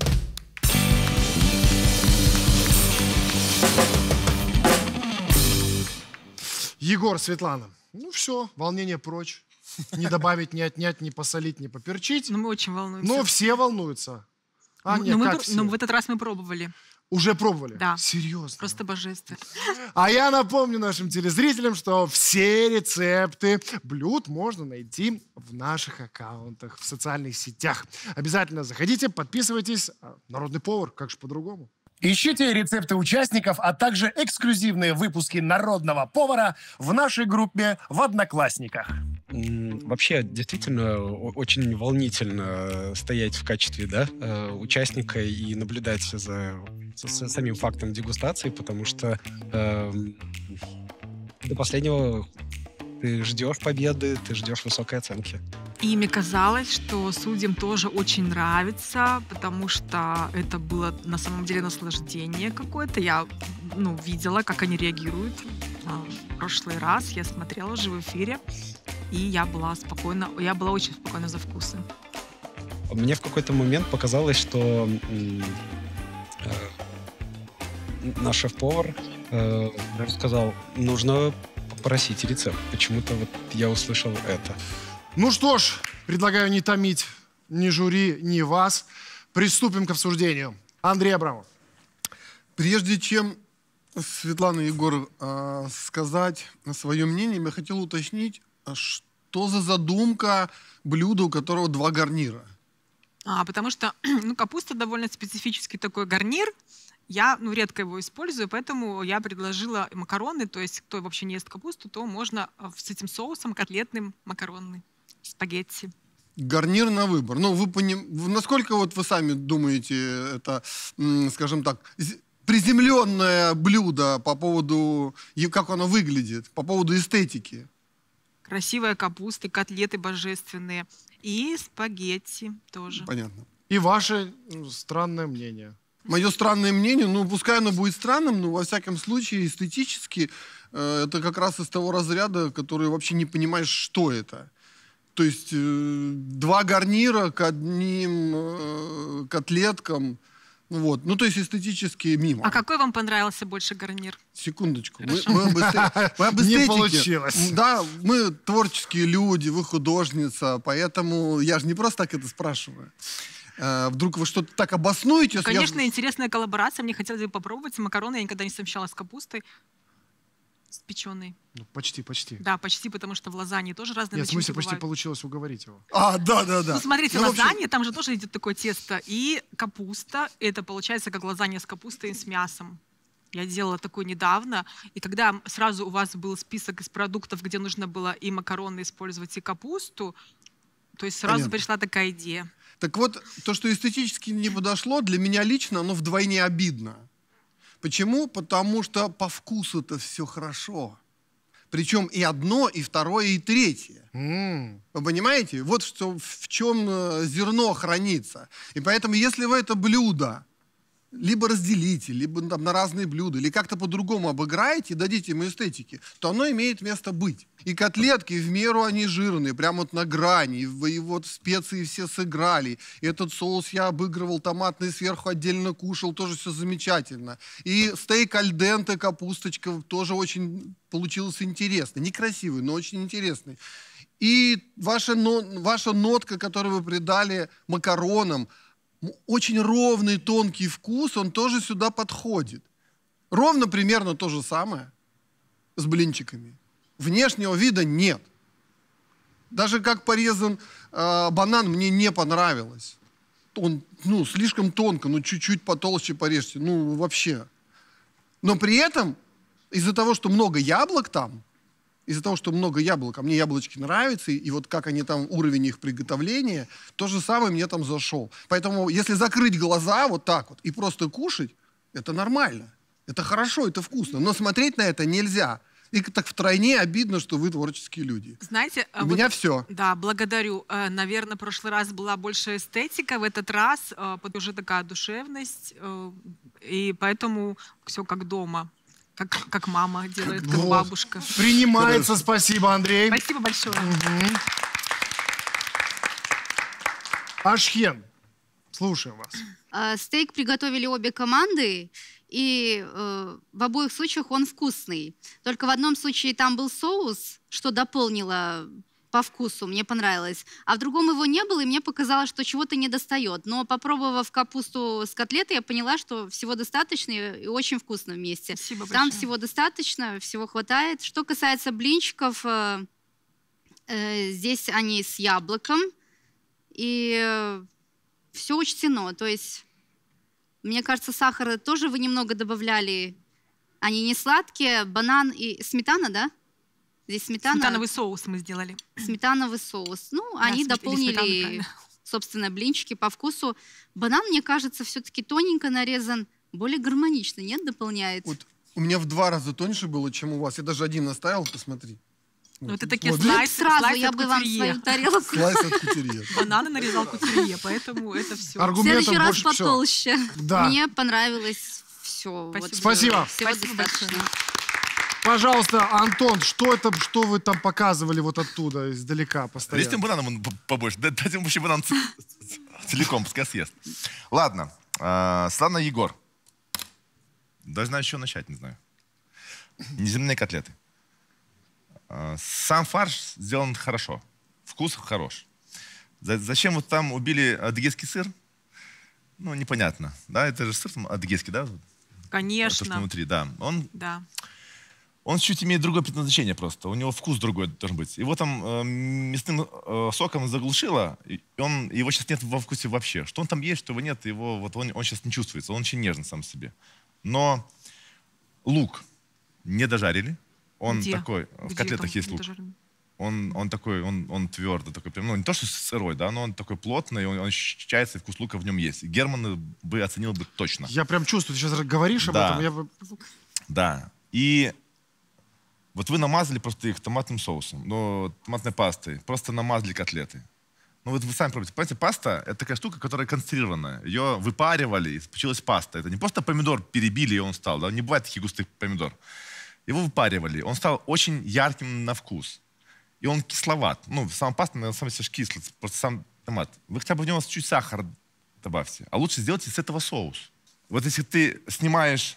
Егор, Светлана, ну все, волнение прочь. Не добавить, не отнять, не посолить, не поперчить. Но мы очень волнуемся. Но все волнуются. А, Ну, нет, мы как пр- все? но в этот раз мы пробовали. Уже пробовали? Да. Серьезно? Просто божественно. А я напомню нашим телезрителям, что все рецепты блюд можно найти в наших аккаунтах, в социальных сетях. Обязательно заходите, подписывайтесь. А Народный повар, как же по-другому? Ищите рецепты участников, а также эксклюзивные выпуски «Народного повара» в нашей группе в Одноклассниках. М, Вообще, действительно, о- очень волнительно стоять в качестве, да, э, участника и наблюдать за, за- за самим фактом дегустации, потому что эм, до последнего ты ждешь победы, ты ждешь высокой оценки. И мне казалось, что судьям тоже очень нравится, потому что это было на самом деле наслаждение какое-то. Я ну, видела, как они реагируют. А, В прошлый раз я смотрела уже в эфире, и я была спокойна, я была очень спокойна за вкусы. мне в какой-то момент показалось, что м, э, наш шеф-повар э, сказал, нужно попросить рецепт. Почему-то вот я услышал это. Ну что ж, предлагаю не томить ни жюри, ни вас. Приступим к обсуждению. Андрей Абрамов. Прежде чем Светлана и Егор э, сказать свое мнение, я хотел уточнить, а что за задумка блюда, у которого два гарнира? А, потому что ну, капуста довольно специфический такой гарнир. Я ну, редко его использую, поэтому я предложила макароны. То есть, кто вообще не ест капусту, то можно с этим соусом котлетным макаронный, спагетти. Гарнир на выбор. Ну, вы поним... насколько вот вы сами думаете, это, скажем так, приземленное блюдо по поводу, как оно выглядит, по поводу эстетики? Красивая капуста, котлеты божественные и спагетти тоже. Понятно. И ваше странное мнение? Мое странное мнение, ну, пускай оно будет странным, но во всяком случае эстетически э, это как раз из того разряда, который вообще не понимаешь, что это. То есть э, два гарнира к одним э, котлеткам. Вот. Ну, то есть эстетически мимо. А какой вам понравился больше гарнир? Секундочку. Мы, мы об эсте- мы об эстетике. Не получилось. Да, мы творческие люди, вы художница, поэтому я же не просто так это спрашиваю. А, вдруг вы что-то так обоснуете? Ну, если конечно, я... интересная коллаборация. Мне хотелось бы попробовать макароны. Я никогда не совмещала с капустой. С печеной. Ну, почти, почти. Да, почти, потому что в лазанье тоже разные Нет, в начинки смысле, почти бывают. получилось уговорить его. А, да, да, да. Ну, смотрите, Ну, в общем- лазанья, там же тоже идет такое тесто. И капуста, это получается как лазанья с капустой и с мясом. Я делала такое недавно. И когда сразу у вас был список из продуктов, где нужно было и макароны использовать, и капусту, то есть сразу Понятно. пришла такая идея. Так вот, то, что эстетически не подошло, для меня лично оно вдвойне обидно. Почему? Потому что по вкусу-то все хорошо. Причем и одно, и второе, и третье. М. Вы понимаете? Вот что, в чем э, зерно хранится. И поэтому, если вы это блюдо либо разделите, либо там, на разные блюда, или как-то по-другому обыграете и дадите ему эстетики, то оно имеет место быть. И котлетки в меру они жирные, прям вот на грани, и, в- и вот специи все сыграли. И этот соус я обыгрывал, томатный сверху отдельно кушал, тоже все замечательно. И стейк аль денте, капусточка, тоже очень получился интересный. Некрасивый, но очень интересный. И ваша, но- ваша нотка, которую вы придали макаронам, м, очень ровный, тонкий вкус, он тоже сюда подходит. Ровно примерно то же самое с блинчиками. Внешнего вида нет. Даже как порезан э, банан мне не понравилось. Он, ну, слишком тонко, ну, чуть-чуть потолще порежьте, ну, вообще. Но при этом, из-за того, что много яблок там, из-за того, что много яблок, а мне яблочки нравятся, и, и вот как они там, уровень их приготовления, то же самое мне там зашел. Поэтому, если закрыть глаза вот так вот и просто кушать, это нормально. Это хорошо, это вкусно. Но смотреть на это нельзя. И так втройне обидно, что вы творческие люди. Знаете, У меня всё. Да, благодарю. Э, Наверное, в прошлый раз была больше эстетика, в этот раз э, под- уже такая душевность, э, и поэтому все как дома, как, как мама делает, как Вот. бабушка. Принимается, спасибо, Андрей. Спасибо большое. Мгм. Ашхен, слушаем вас. А, Стейк приготовили обе команды, и э, в обоих случаях он вкусный. Только в одном случае там был соус, что дополнило по вкусу, мне понравилось. А в другом его не было, и мне показалось, что чего-то недостает. Но попробовав капусту с котлетой, я поняла, что всего достаточно и и очень вкусно вместе. Спасибо Там большое. всего достаточно, всего хватает. Что касается блинчиков, э, э, здесь они с яблоком, и все учтено. То есть, мне кажется, сахара тоже вы немного добавляли. Они не сладкие, банан и сметана, да? Здесь сметана. Сметановый соус мы сделали. Сметановый соус. Ну, Да, они смет- или сметана, дополнили, правильно. собственно, блинчики по вкусу. Банан, мне кажется, все-таки тоненько нарезан, более гармонично, нет, дополняет? Вот у меня в два раза тоньше было, чем у вас. Я даже один оставил, посмотри. Ну, это такие Вот. слайсы, Сразу слайсы я от бы вам кутюрье. свою тарелку. Слайс от кутюрье. Бананы нарезал кутюрье, поэтому это все. В Аргументов следующий раз больше всего. потолще. Да. Мне понравилось все. Спасибо. Спасибо. Всего Спасибо достаточно. Пожалуйста, Антон, что это, что вы там показывали вот оттуда, издалека, постоянно? Есть там бананом он п- побольше? Да- Дайте ему вообще банан ц- Целиком, пускай съест. Ладно. А, Светлана Егор. Должна еще начать, не знаю. Неземные котлеты. А, Сам фарш сделан хорошо. Вкус хорош. За- Зачем вот там убили адыгейский сыр? Ну, непонятно. Да, это же сыр там адыгейский, да? То, что Конечно. внутри, да. Он, Да. он чуть имеет другое предназначение просто. У него вкус другой должен быть. Его там э, мясным э, соком заглушило, и он, его сейчас нет во вкусе вообще. Что он там есть, что его нет, его, вот он, он сейчас не чувствуется. Он очень нежный сам себе. Но лук не дожарили. Он Где? такой, в Где котлетах там есть лук. недожаренный? Он, он такой, он, он твердый, такой, прям, ну не то, что сырой, да, но он такой плотный, он, он ощущается, и вкус лука в нем есть. И Герман бы оценил бы точно. Я прям чувствую, ты сейчас говоришь об Да. этом. Я... бы- Да. И вот вы намазали просто их томатным соусом, ну, томатной пастой, просто намазали котлеты. Ну вот вы сами пробуйте. Понимаете, паста — это такая штука, которая концентрированная. Ее выпаривали, и получилась паста. Это не просто помидор перебили, и он стал. Да? Не бывает таких густых помидор. Его выпаривали. Он стал очень ярким на вкус. И он кисловат. Ну, сама паста, на самом деле, кислый, просто сам томат. Вы хотя бы в него чуть сахара добавьте. А лучше сделайте с этого соус. Вот если ты снимаешь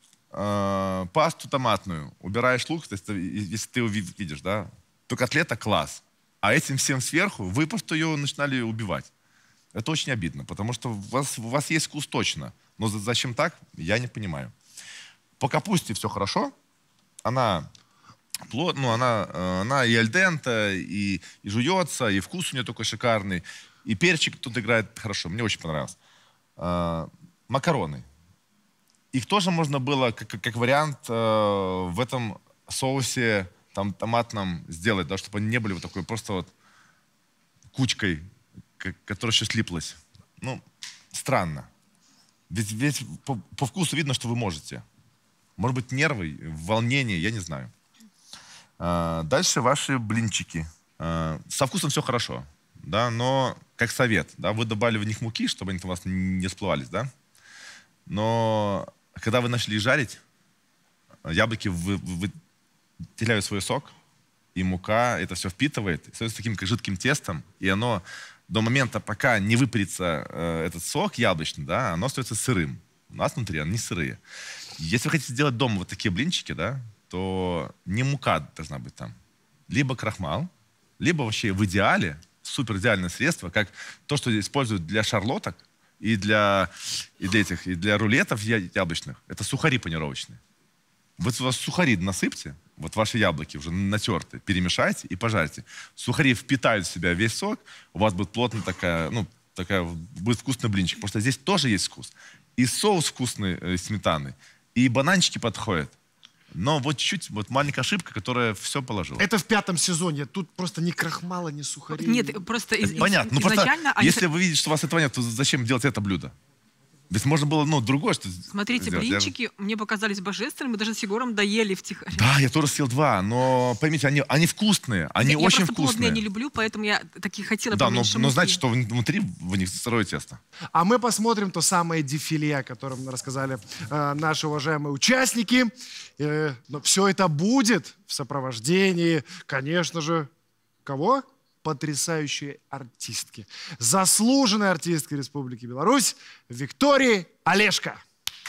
э, пасту томатную, убираешь лук, то есть, э, если ты его ви- видишь, да, то котлета класс. А этим всем сверху вы просто ее начинали убивать. Это очень обидно, потому что у вас, у вас есть вкус точно. Но за- зачем так, я не понимаю. По капусте все хорошо. Она плот, ну, она, э, она и альдента, и, и жуется, и вкус у нее такой шикарный. И перчик тут играет хорошо. Мне очень понравилось. Э, макароны. Их тоже можно было, как, как- как вариант, э, в этом соусе там, томатном сделать, да, чтобы они не были вот такой просто вот кучкой, к- которая еще слиплась. Ну, странно. Ведь, ведь по, по вкусу видно, что вы можете. Может быть, нервы, волнение, я не знаю. А, дальше ваши блинчики. А, со вкусом все хорошо, да, но как совет, да, вы добавили в них муки, чтобы они там у вас не всплывались, да. Но когда вы начали жарить, яблоки вы, вы, выделяют свой сок, и мука это все впитывает, и становится таким как жидким тестом, и оно до момента, пока не выпарится э, этот сок яблочный, да, оно остается сырым. У нас внутри они сырые. Если вы хотите сделать дома вот такие блинчики, да, то не мука должна быть там. Либо крахмал, либо вообще в идеале супер идеальное средство, как то, что используют для шарлоток и для, и для этих, и для рулетов я- яблочных. Это сухари панировочные. Вот у вас сухари насыпьте, вот ваши яблоки уже натерты, перемешайте и пожарьте. Сухари впитают в себя весь сок, у вас будет плотная такая, ну, такая, будет вкусный блинчик. Потому что здесь тоже есть вкус. И соус вкусный э, сметаны, и бананчики подходят. Но вот чуть-чуть, вот маленькая ошибка, которая все положила. Это в пятом сезоне. Тут просто ни крахмала, ни сухарей. Нет, просто из- из- Понятно. Ну, просто, изначально они... если вы видите, что у вас этого нет, то зачем делать это блюдо? Ведь можно было, ну, другое что Смотрите, сделать. Я- блинчики мне показались божественными, мы даже с Егором доели втихаря. Да, я тоже съел два, но поймите, они, они вкусные, они я очень просто плотные вкусные. не люблю, поэтому я такие хотела Да, но, поменьше но муки. знаете, что внутри в них сырое тесто. А мы посмотрим то самое дефиле, о котором рассказали э, наши уважаемые участники. Э, но все это будет в сопровождении, конечно же, кого? Потрясающей артистки. Заслуженной артистки Республики Беларусь Виктории Олешко.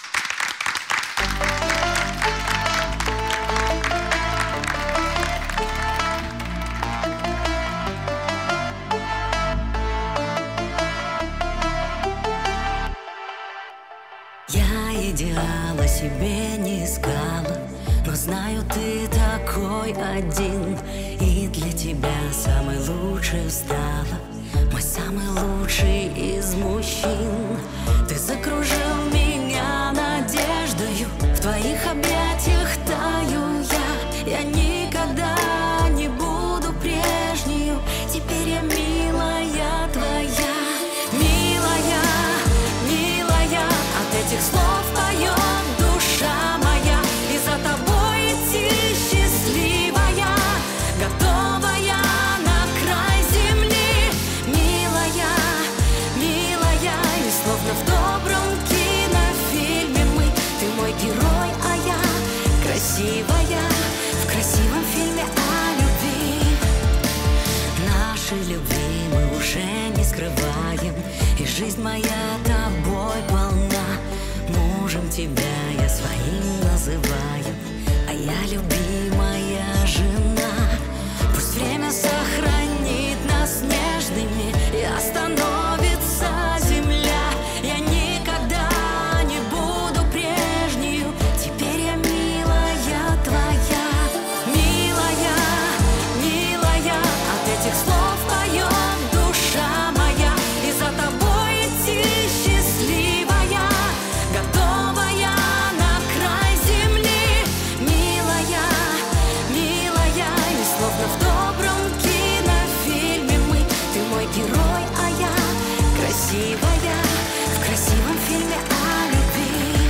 Я идеала себе не искала, но знаю, ты такой один. И для тебя самый лучший стала, мой самый лучший из мужчин. Ты закружил меня надеждою, в твоих объятиях таю я. Я никогда не буду прежнею, теперь я милая твоя. Милая, милая, от этих слов поет душа моя. И за тобой идти счастливая, готовая на край земли. Милая, милая, и словно в добром кинофильме мы. Ты мой герой, а я красивая в красивом фильме о любви. Нашей любви мы уже не скрываем, и жизнь моя тобой полна. Мужем тебя я своим называю, а я любимая жена. Пусть время сохранит нас нежными и остановится земля. Я никогда не буду прежнею, теперь я милая твоя. Милая, милая, от этих слов поет душа моя. И за тобой идти счастливая, готовая на край земли. Милая, милая, и словно в добром кинофильме мы. Ты мой герой, а я красивая в красивом фильме о любви.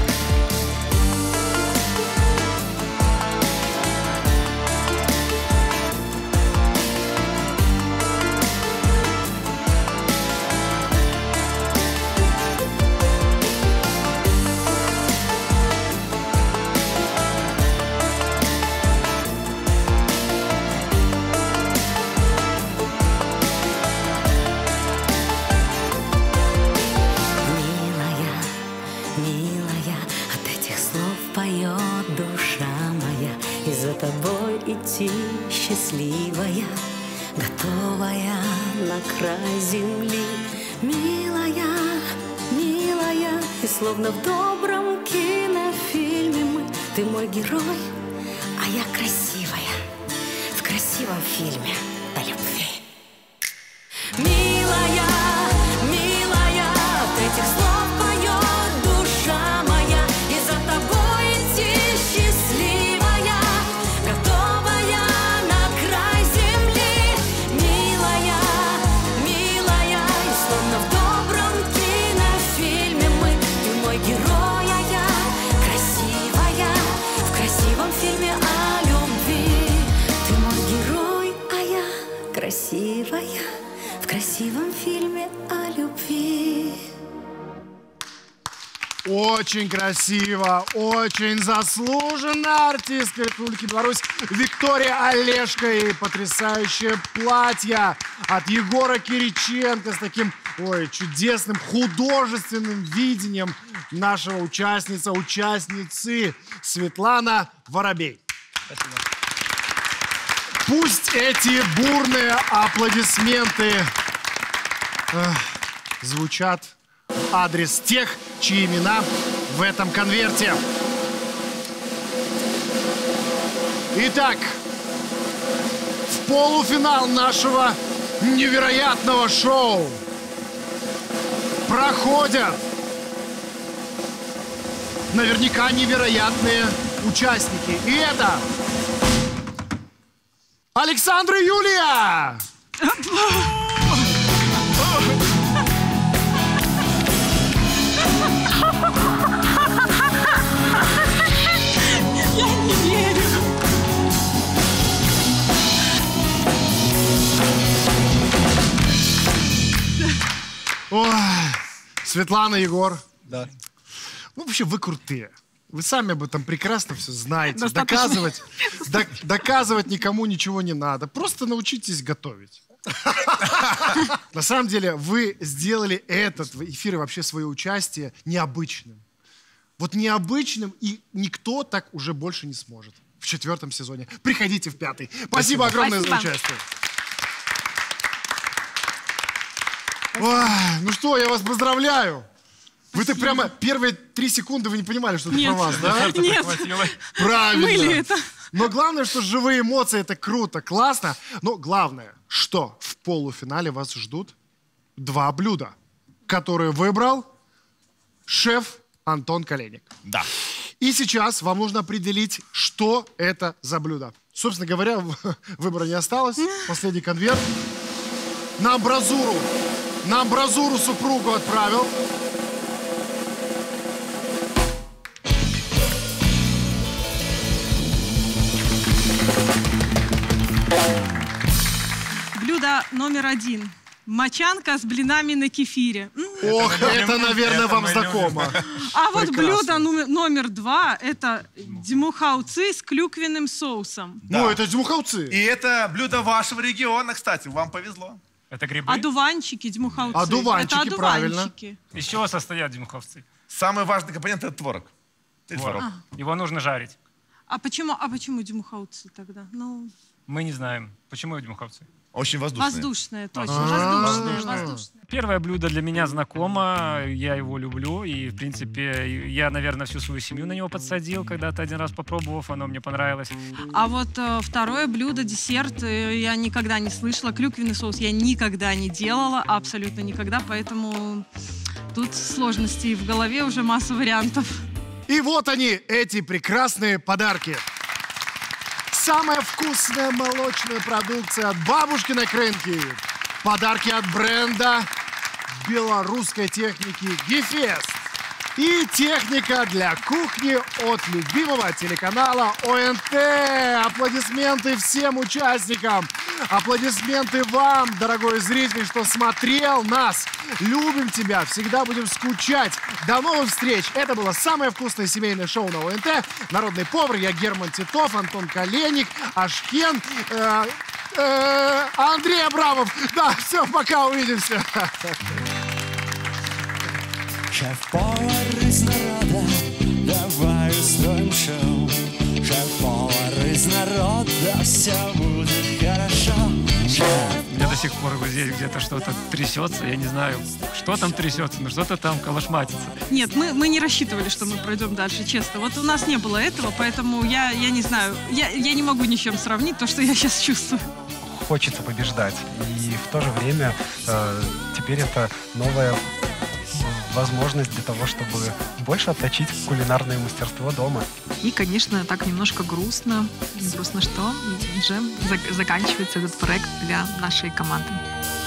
Милая, милая, от этих слов поет душа моя. И за тобой идти счастливая, готовая на край земли. Милая, милая, и словно в добром кинофильме мы. Ты мой герой, а я красивая в красивом фильме о любви. Милая, милая, от этих слов поет душа моя. И за тобой идти счастливая, готовая на край земли. Милая, милая, и словно в добром кинофильме мы. Ты мой герой, а я красивая в красивом фильме о любви. Ты мой герой, а я красивая в красивом фильме о любви. Очень красиво, очень заслуженно артистка Республики Беларусь Виктория Олешко и потрясающее платье от Егора Кириченко с таким, ой, чудесным художественным видением нашего участница, участницы Светлана Воробей. Спасибо. Пусть эти бурные аплодисменты э, звучат в адрес тех, чьи имена в этом конверте. Итак, в полуфинал нашего невероятного шоу проходят наверняка невероятные участники. И это Александр и Юлия! Я не верю. Ой, Светлана, Егор. Да. Ну, вообще, вы крутые. Вы сами об этом прекрасно все знаете. Достаточно. Доказывать, док- доказывать никому ничего не надо. Просто научитесь готовить. На самом деле, вы сделали этот эфир и вообще свое участие необычным. Вот необычным, и никто так уже больше не сможет в четвертом сезоне. Приходите в пятый. Спасибо, огромное Спасибо. за участие. Ой, ну что, я вас поздравляю. Вы-то прямо первые три секунды вы не понимали, что это Нет. про вас, да? Нет. Правильно. Мы ли это? Но главное, что живые эмоции — это круто, классно. Но главное, что в полуфинале вас ждут два блюда, которые выбрал шеф Антон Коленник. Да. И сейчас вам нужно определить, что это за блюдо. Собственно говоря, выбора не осталось. Последний конверт. На амбразуру. На амбразуру супругу отправил. Блюдо номер один. Мочанка с блинами на кефире. М. Ох, это, наверное, вам знакомо. А вот Прекрасно. блюдо номер, номер два — это дзимухауцы с клюквенным соусом. Ну, это дзимухауцы. И это блюдо вашего региона, кстати, вам повезло. Это грибы? Одуванчики, дмуховцы. Одуванчики, Это правильно. одуванчики. Из чего состоят дмуховцы? Самый важный компонент — это творог. Ты Творог. творог. Его нужно жарить. А почему, а почему дмуховцы тогда? Ну, Мы не знаем, почему дмуховцы. Очень воздушные. воздушные, точно. А-а-а. Воздушные, воздушные. Первое блюдо для меня знакомо, я его люблю, и, в принципе, я, наверное, всю свою семью на него подсадил, когда-то один раз попробовав, оно мне понравилось. А вот э, второе блюдо, десерт, э, я никогда не слышала. Клюквенный соус я никогда не делала, абсолютно никогда, поэтому тут сложностей в голове, уже масса вариантов. И вот они, эти прекрасные подарки. Самая вкусная молочная продукция от бабушкиной крынки. Подарки от бренда белорусской техники Гефест. И техника для кухни от любимого телеканала ОНТ. Аплодисменты всем участникам. Аплодисменты вам, дорогой зритель, что смотрел нас. Любим тебя, всегда будем скучать. До новых встреч. Это было самое вкусное семейное шоу на ОНТ. Народный повар, я Герман Титов, Антон Коленник, Ашкен, э, э, Андрей Абрамов. Да, все, пока, увидимся. Шеф-повар из народа, давай устроим шоу. Шеф-повар из народа, все будет хорошо. У меня до сих пор вот здесь где-то что-то трясется, я не знаю, что там трясется, но что-то там колошматится. Нет, мы, мы не рассчитывали, что мы пройдем дальше, честно. Вот у нас не было этого, поэтому я, я не знаю, я, я не могу ни с чем сравнить то, что я сейчас чувствую. Хочется побеждать. И в то же время э, теперь это новая возможность для того, чтобы больше отточить кулинарное мастерство дома. И, конечно, так немножко грустно. Грустно, что уже зак- заканчивается этот проект для нашей команды.